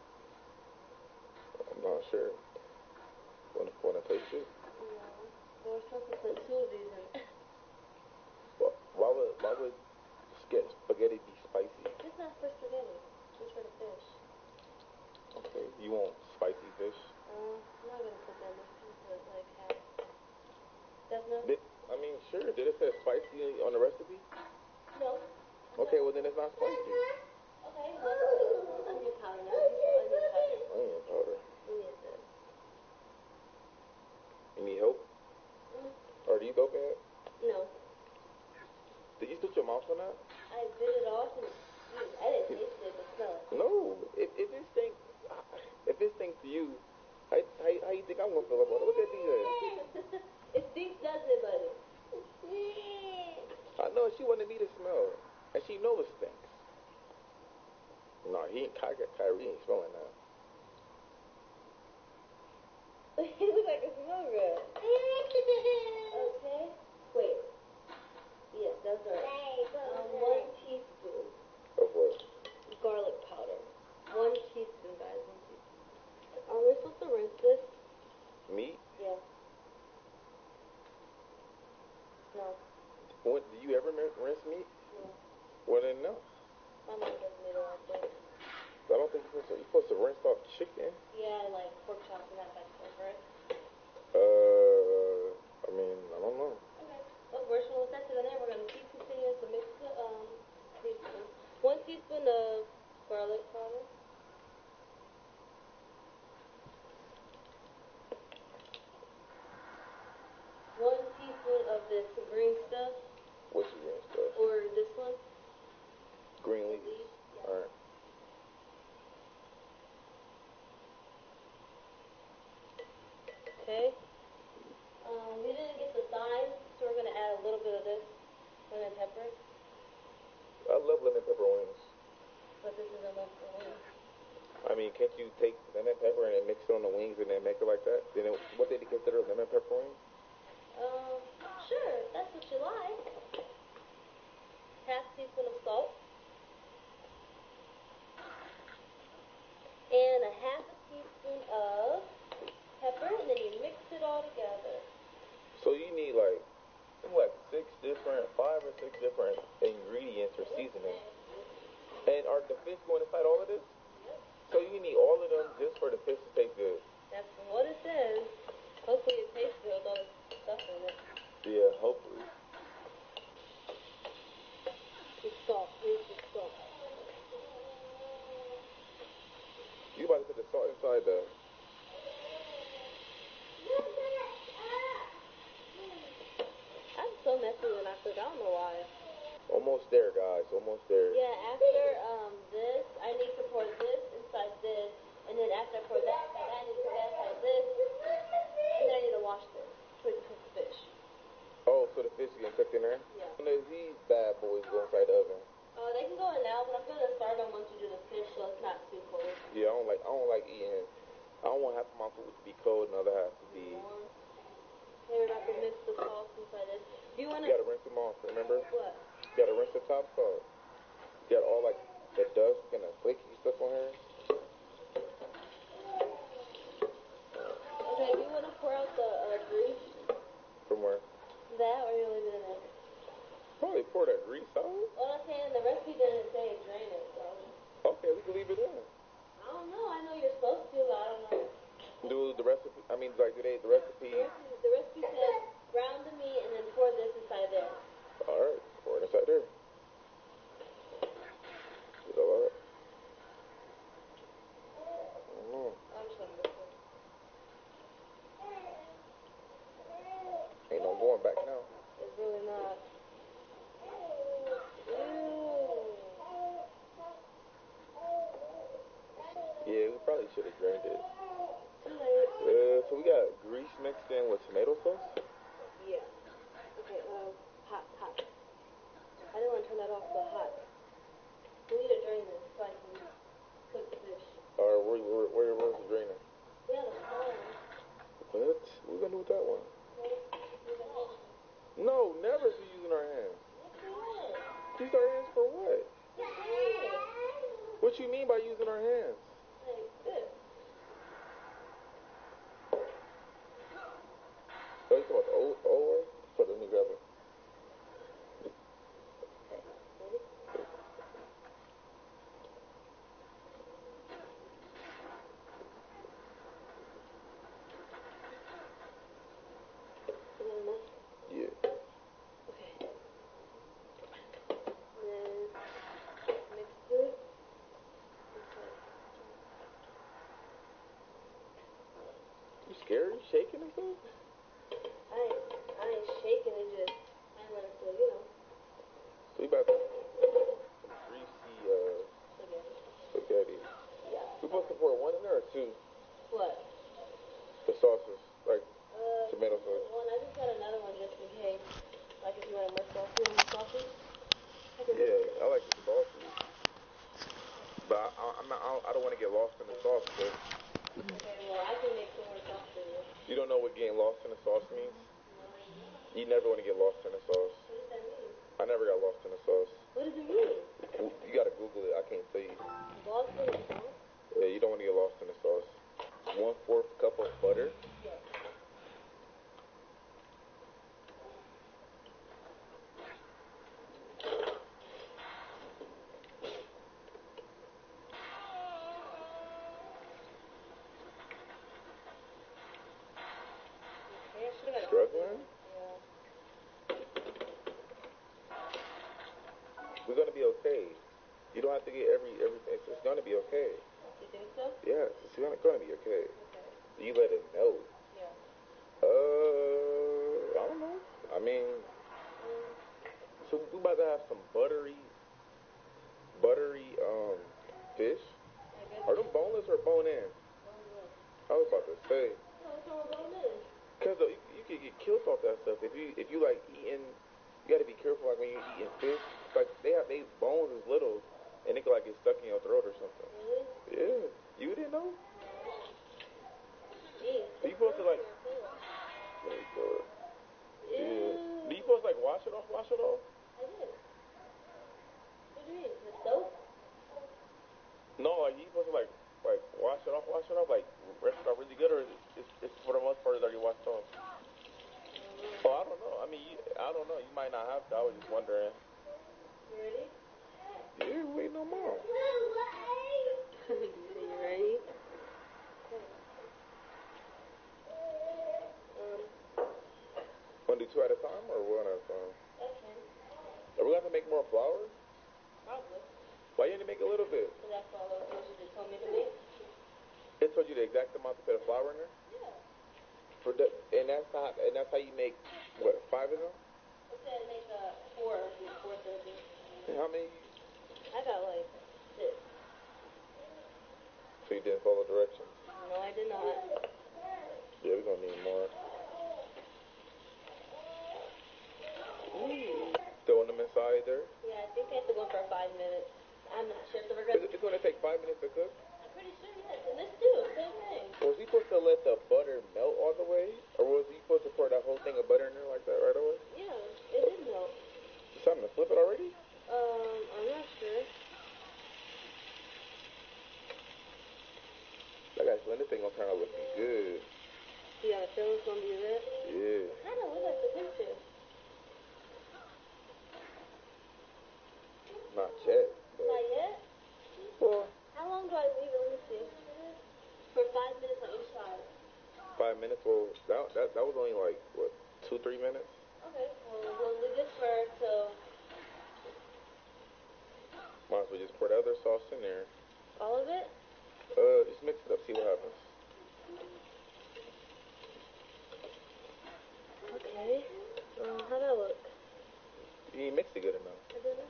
I'm not sure. Wanna taste it? No. We're supposed to put 2 of these in. Why would spaghetti be spicy? It's not for spaghetti. It's for the fish. Okay. You want spicy fish? I'm not gonna put that much. I'm gonna put like half. That's no? Sure. Did it say spicy on the recipe? No. Okay, well then it's not spicy. Okay, well, onion powder now. Onion powder. Onion powder. We need this. You need help? Or do you open it? No. Did you put your mouth on that? I bit it off and I didn't taste it, but smell it. No. If it stinks to you, how you think I'm gonna feel about it? Look at DJ. It stinks, does it, buddy? I know she wanted me to smell it, and she knows it stinks. No, Kyrie ain't smelling that. It looks like it smells good. Okay. Wait. Yes, that's right. 1 teaspoon. Of what? Garlic powder. 1 teaspoon, guys. 1 teaspoon. Are we supposed to rinse this? Meat? Yeah. No. Do you ever rinse meat? No. Well then, no. My mom doesn't eat it like that. I don't think you're supposed to rinse off chicken. Yeah, like pork chops and that type of stuff, right? I don't know. Okay. Well, we're just gonna set it in there. We're gonna keep continuing to mix the teaspoon. 1 teaspoon of garlic powder. 1 teaspoon of this green stuff. What's the green stuff? Or this one. Green leaves. Yeah. Alright. Okay. We didn't get the thyme, so we're gonna add a little bit of this lemon pepper. I love lemon pepper wings. But this is enough for wings. Can't you take lemon pepper and mix it on the wings and then make it like that? Then what did you consider a lemon pepper wing? Sure, if that's what you like. 1/2 teaspoon of salt. And 1/2 teaspoon of pepper, and then you mix it all together. So you need like 5 or 6 different ingredients or seasonings. And are the fish going inside all of this? Yep. So you need all of them just for the fish to taste good? That's what it says. Hopefully it tastes good with all this stuff in it. Yeah, hopefully. The salt. Here's the salt. inside that? I'm so messy when I cook. I don't know why. Almost there, guys. Almost there. Yeah, after this, I need to pour this inside this, and then after I pour that inside that, I need to pour that inside this, and then I need to wash this so we can cook the fish. Oh, so the fish is getting cooked in there? Yeah. When does these bad boys go inside the oven? They can go in now, but I'm gonna start them once you do the fish, so it's not too cold. Yeah, I don't like eating. I don't want half of my food to be cold and the other half to be. Here, we're about to mix the sauce inside this. Do you wanna? You gotta rinse them off, remember? What? You gotta rinse the top off. You got all like the dust and the flaky stuff on here. Okay, do you wanna pour out the grease? From where? That, or you leave it in there? Probably pour that grease out. Well, I'm saying the recipe didn't say drain it, so. Okay, we can leave it in. I don't know. I know you're supposed to, but I don't know. Do the recipe? I mean, like today, the recipe. The recipe says brown the meat and then pour this inside there. All right, pour it inside there. Is that all right? I'm just gonna mix it. Ain't no going back now. It's really not. Yeah, we probably should have drained it. Too late. So we got grease mixed in with tomato sauce. Yeah. Okay, hot. I didn't want to turn that off, but hot. We need to drain this so I can cook the fish. All right, where's the drainer? We have a small one. What? What we gonna do with that one? No, never for using our hands. Use our hands for what? What you mean by using our hands? Like this. Oh, you talking about the old one? Put it in the grab it. Is that enough? Yeah. Okay. Then mix it. You scared? You shaking or something? I ain't shaking it, just I ain't let it feel, you know. So we about to greasy spaghetti. Yeah. We supposed to pour one in there or two? What? The sauces, like tomato sauce. One. I just got another one just in case. Like if you want more sauce, you want more sausage? Yeah, I like the sauces. But I don't want to get lost in the sauce, but Okay, well I can make some more sauce for you. you don't know what getting lost in the sauce means? You never want to get lost in the sauce. What does that mean? I never got lost in the sauce. What does it mean? You gotta Google it. I can't tell you. Lost in the sauce? Yeah, you don't want to get lost in the sauce. 1/4 cup of butter. Yeah. Struggling? Yeah. We're gonna be okay. You don't have to get everything. It's gonna be okay. You think so? Yes, it's gonna be okay. Okay. You let it melt. Yeah. I don't know. I mean, so we about to have some buttery, fish. Are them boneless or bone-in? I was about to say. Because you could get killed off that stuff. If you like eating, you got to be careful. Like when you're eating fish, it's like they bones is little, and it could like get stuck in your throat or something. Really? Yeah, you didn't know? Yeah. So you supposed to like. There you go. Yeah. Do you supposed to like wash it off? I did. What do you mean? With soap? No, like you supposed to like wash it off, like rinse it off really good, or it's for the most part it's already washed off. Oh, I don't know. I mean, I don't know. You might not have to. I was just wondering. You ready? Yeah, wait no more. You ready? Want to do 2 at a time or 1 at a time? Okay. Are we going to make more flour? Probably. Why you didn't make a little bit? So that's all those dishes you told me to make? It's told you the exact amount to put a flour in there? Yeah. And that's how you make what, 5 of them? I said make 4 servings. And how many? I got like 6. So you didn't follow directions? No, I did not. Yeah, we're gonna need more. Throwing them inside there? Yeah, I think they have to go for 5 minutes. I'm not sure. So we're gonna. It's gonna take 5 minutes to cook? I'm pretty sure, yes. And this too, same thing. Was he supposed to let the butter melt all the way? Or was he supposed to pour that whole thing of butter in there like that right away? Yeah, it did melt. Is something to flip it already? I'm not sure. Like I said, this thing gonna turn out looking good. Yeah, the filling's gonna be red. Yeah. Kind of look like the picture. Not yet. Not yet? Well, How long do I leave it? Let me see. For 5 minutes on each side. 5 minutes. Well, that was only like what, 2-3 minutes. Okay. Well, we'll leave this for till. Might as well just pour the other sauce in there. All of it? Just mix it up. See what happens. Okay. How'd that look? You ain't mixed it good enough. I didn't.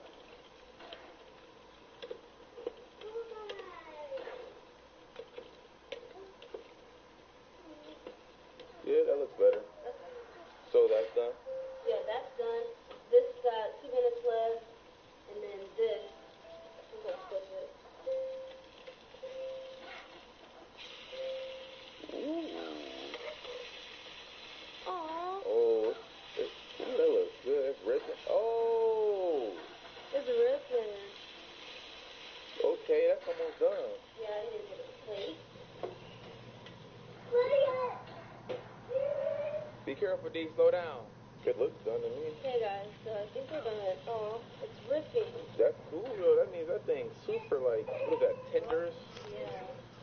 Yeah, that looks better. Okay. So that's done. Yeah, that's done. This got 2 minutes left, and then this, I'm gonna flip it. Aww. Oh, that looks good. It's ripping. Oh, It's ripping. okay, that's almost done. Yeah, I need to get a plate. Be careful, D. Slow down. It looks done to me. Okay, guys, so I think we're gonna. Oh, it's ripping. That's cool, though. That means that thing's super, like, what is that, tenders? Yeah.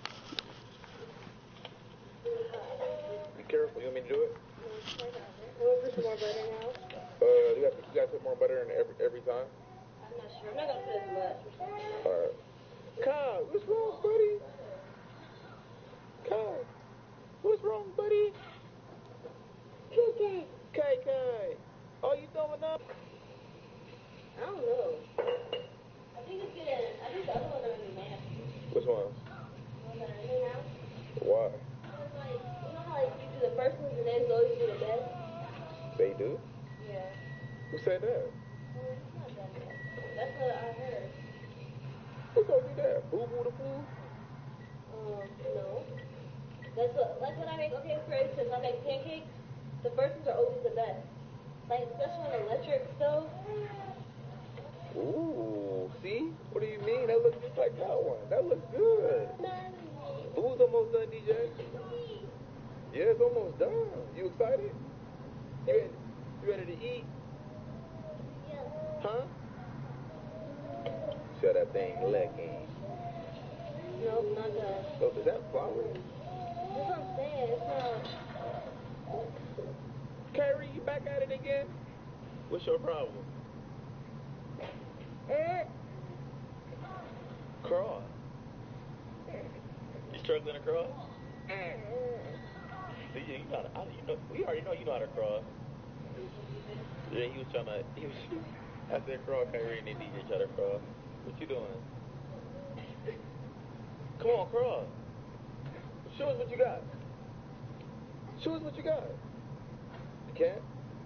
Be careful. You want me to do it? I'm gonna put some more butter now. You got to put more butter in every time? I'm not sure. I'm not gonna put as much. Alright. Kyle, what's wrong, buddy? Kyle, what's wrong, buddy? Kai. Oh, you throwing up? I don't know. I think the other ones are gonna be nasty. Which ones? The ones that are in there now. Why? Because, like, you know how, like, you do the first ones and then always do the best? They do? Yeah. Who said that? Well, it's not that bad. That's what I heard. Who told you that? Boo Boo the Fool? No. That's what I make. Okay, for instance, I make pancakes. The first ones are always the best. Like, especially on electric stove. Ooh, see? What do you mean? That looks just like that one. That looks good. Boo's almost done, DJ. Yeah, it's almost done. You excited? You ready to eat? Huh? Shut that thing licking. Nope, not done. Oh, is that flour? That's what I'm saying. It's not. Kyrie, you back at it again? What's your problem? Crawl. You struggling to crawl? DJ, we already know you know how to crawl. Yeah, I said crawl, Kyrie, and then DJ try to crawl. What you doing? Come on, crawl. Show us what you got. Show us what you got. You can't?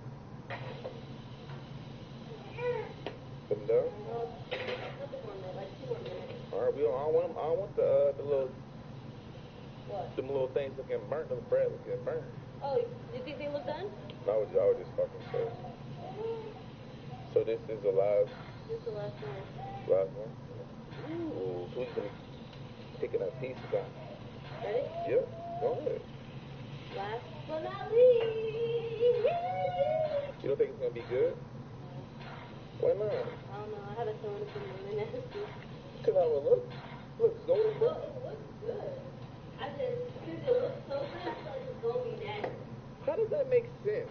Put them down? Like 2 more minutes. Alright, I don't want the little, What? them little things looking burnt, the bread looking burnt. Oh, you think they look done? I was just fucking saying. So this is the last This is the last one. one? Ooh, so we're just gonna picking up pieces out. Ready? Yep, go ahead. Last but not least. You don't think it's gonna be good? Why not? I don't know. I have a feeling it's gonna be really nasty. Cause how it looks. Looks golden. Well, it looks good. Since it looks so good, I feel like it's gonna be nasty. How does that make sense?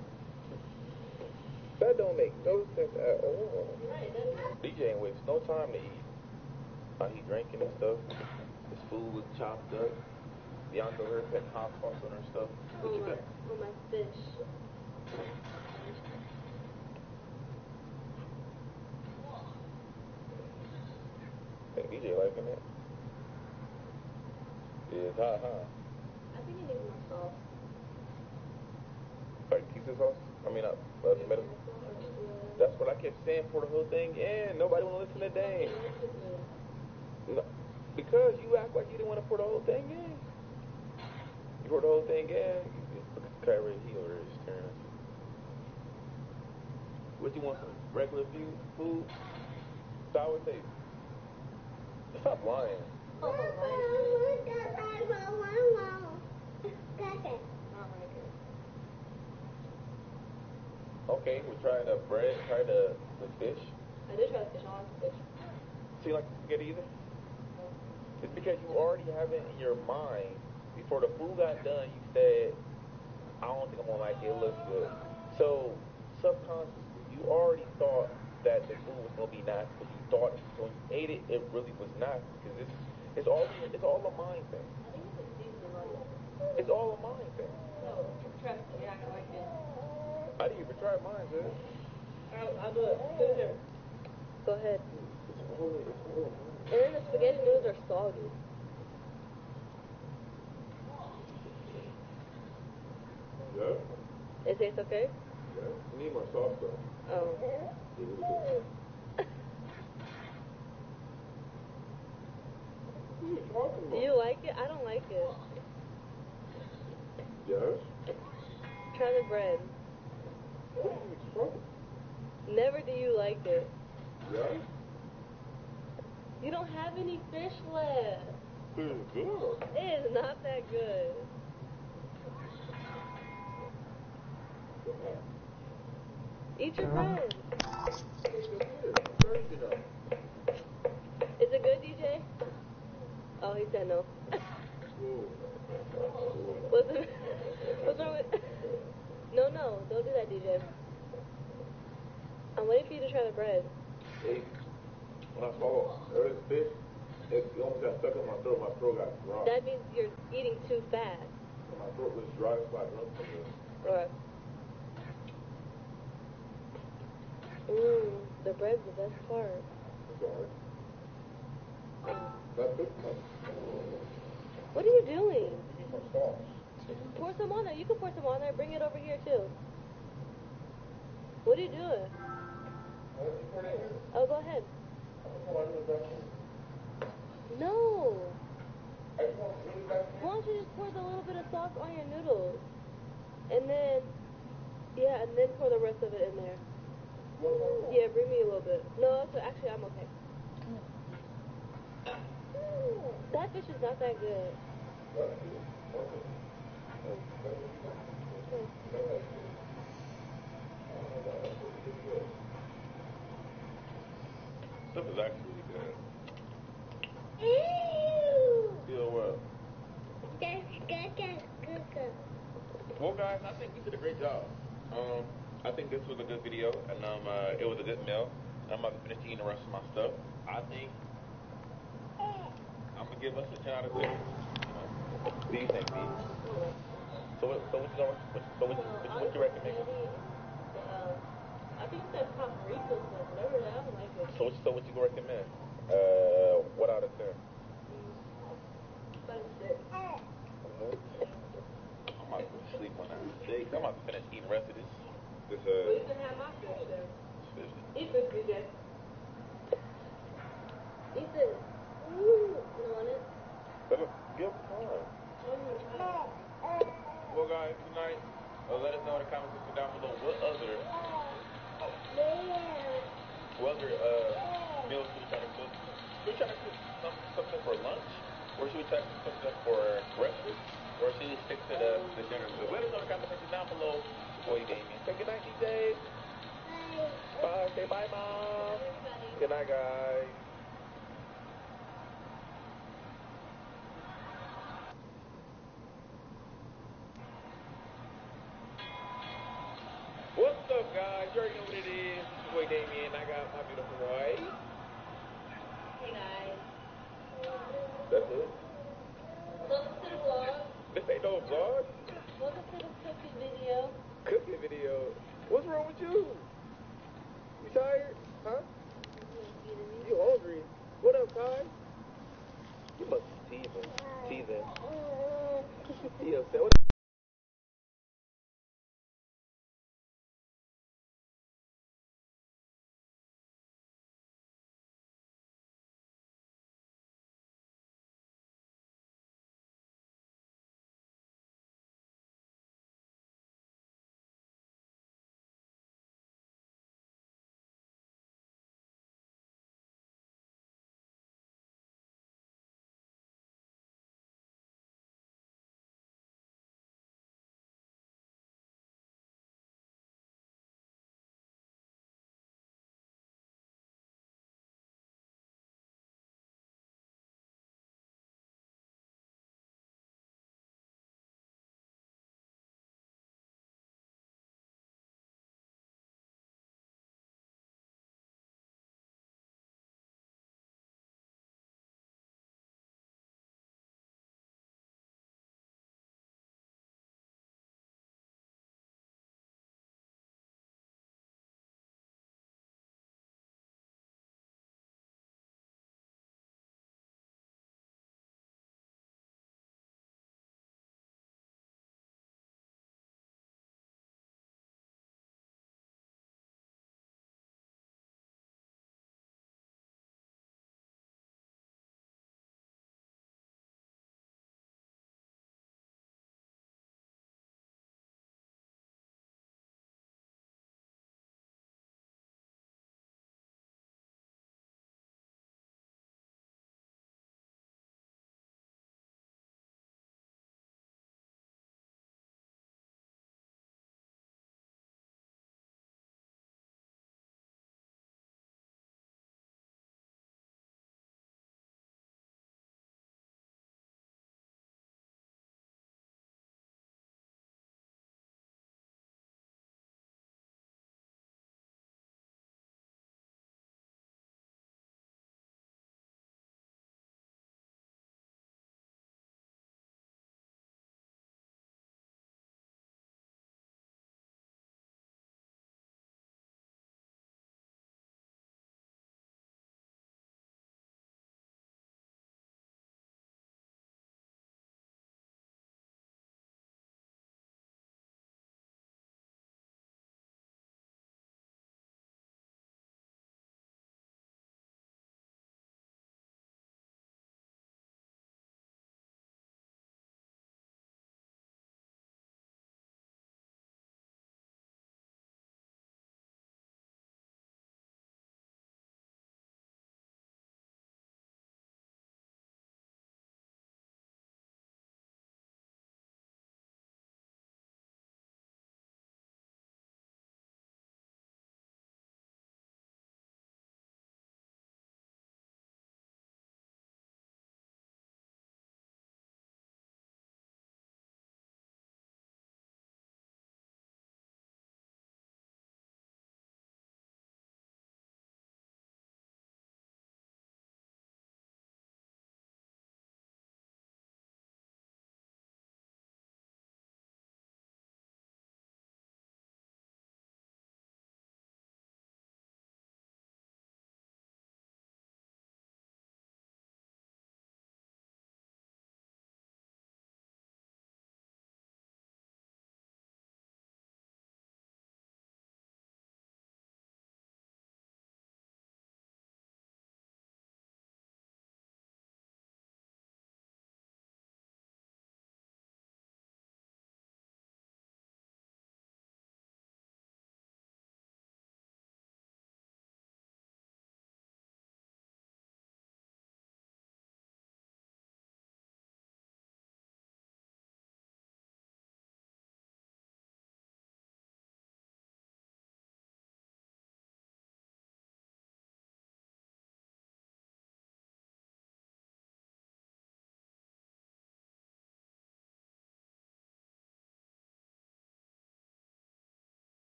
That don't make no sense at all. You're right, it doesn't. DJ ain't waste no time to eat. He drinking and stuff. His food was chopped up. Bianca over here putting hot sauce on her stuff. What you got? On my fish. Hey, DJ liking it? Yeah, it's hot, huh? I think it needs more sauce. Like pizza sauce? I mean, tomato. That's what I kept saying for the whole thing. Yeah, nobody want to listen to Dane. No, because you act like you didn't want to pour the whole thing in. You pour the whole thing in. Look at the Kyrie Healer is turning. What you want? Some regular food? Sour taste. Stop lying. Okay, we're trying the bread, try the fish. I did try the fish. I like the fish. So you like the spaghetti either? It's because you already have it in your mind. Before the food got done, you said, I don't think I'm going to like it. It looks good. So, subconsciously, you already thought that the food was going to be nasty because you thought when you ate it, it really was nasty. Because it's all a mind thing. I think it's a seasoning on it. It's all a mind thing. No, trust me, you're not going to like it. I didn't even try mine, sis. I'll do it. Do it here. Go ahead. It's all a mind. And then the spaghetti noodles are soggy. Yeah? It tastes okay? Yeah. You need more sauce, though. Oh. It's really good. What are you talking about? Do you like it? I don't like it. Yes? Try the bread. What are you talking about? Never do you like it. Yes? You don't have any fish left. It's good. It is not that good. Eat your bread. Is it good, DJ? Oh, he said no. What's wrong with... No, don't do that, DJ. I'm waiting for you to try the bread. Hey, when I swallow early fish, it almost got stuck in my throat. My throat got dry. That means you're eating too fast. And my throat was dry, so I drunk from this. Right. The bread's the best part. Sorry. That's good. What are you doing? Some sauce. Pour some on there. You can pour some on there. Bring it over here, too. What are you doing? Oh, go ahead. No. Why don't you just pour the little bit of sauce on your noodles? And then, yeah, and then pour the rest of it in there. Yeah, bring me a little bit. No, actually, I'm okay. That fish is not that good. Stuff is actually really good. Feel what? Well, guys, I think we did a great job. I think this was a good video, and it was a good meal. I'm about to finish eating the rest of my stuff. I think I'm gonna give us a 10 out of 10. What do you think, B? So what you recommend? I think that's paprika or whatever. I don't like it. So what you gonna recommend? What out of 10? About a 6. I'm about to go to sleep on that 6. I'm about to finish eating the rest of this. Well, you can have my fish then. Eat this, DJ. Eat this. You want it? Give time. Well, guys, good night. Let us know in the comment section down below what other meals should we try to cook. Should we try to cook something for lunch? Or should we try to cook something for breakfast? Or should we stick to the dinner? So let us know in the comment section down below before you game in. Say good night, DJ. Bye. Say bye, Mom. Good night, guys. What's up, guys? You already know what it is. It's your boy Damien. I got my beautiful wife. Hey, guys. That's it. Welcome to the vlog. ain't no vlog. Welcome to the cooking video. Cooking video. What's wrong with you? You tired? Huh? You hungry? What up, Ty? You must be teasing. Teasing. He upset. What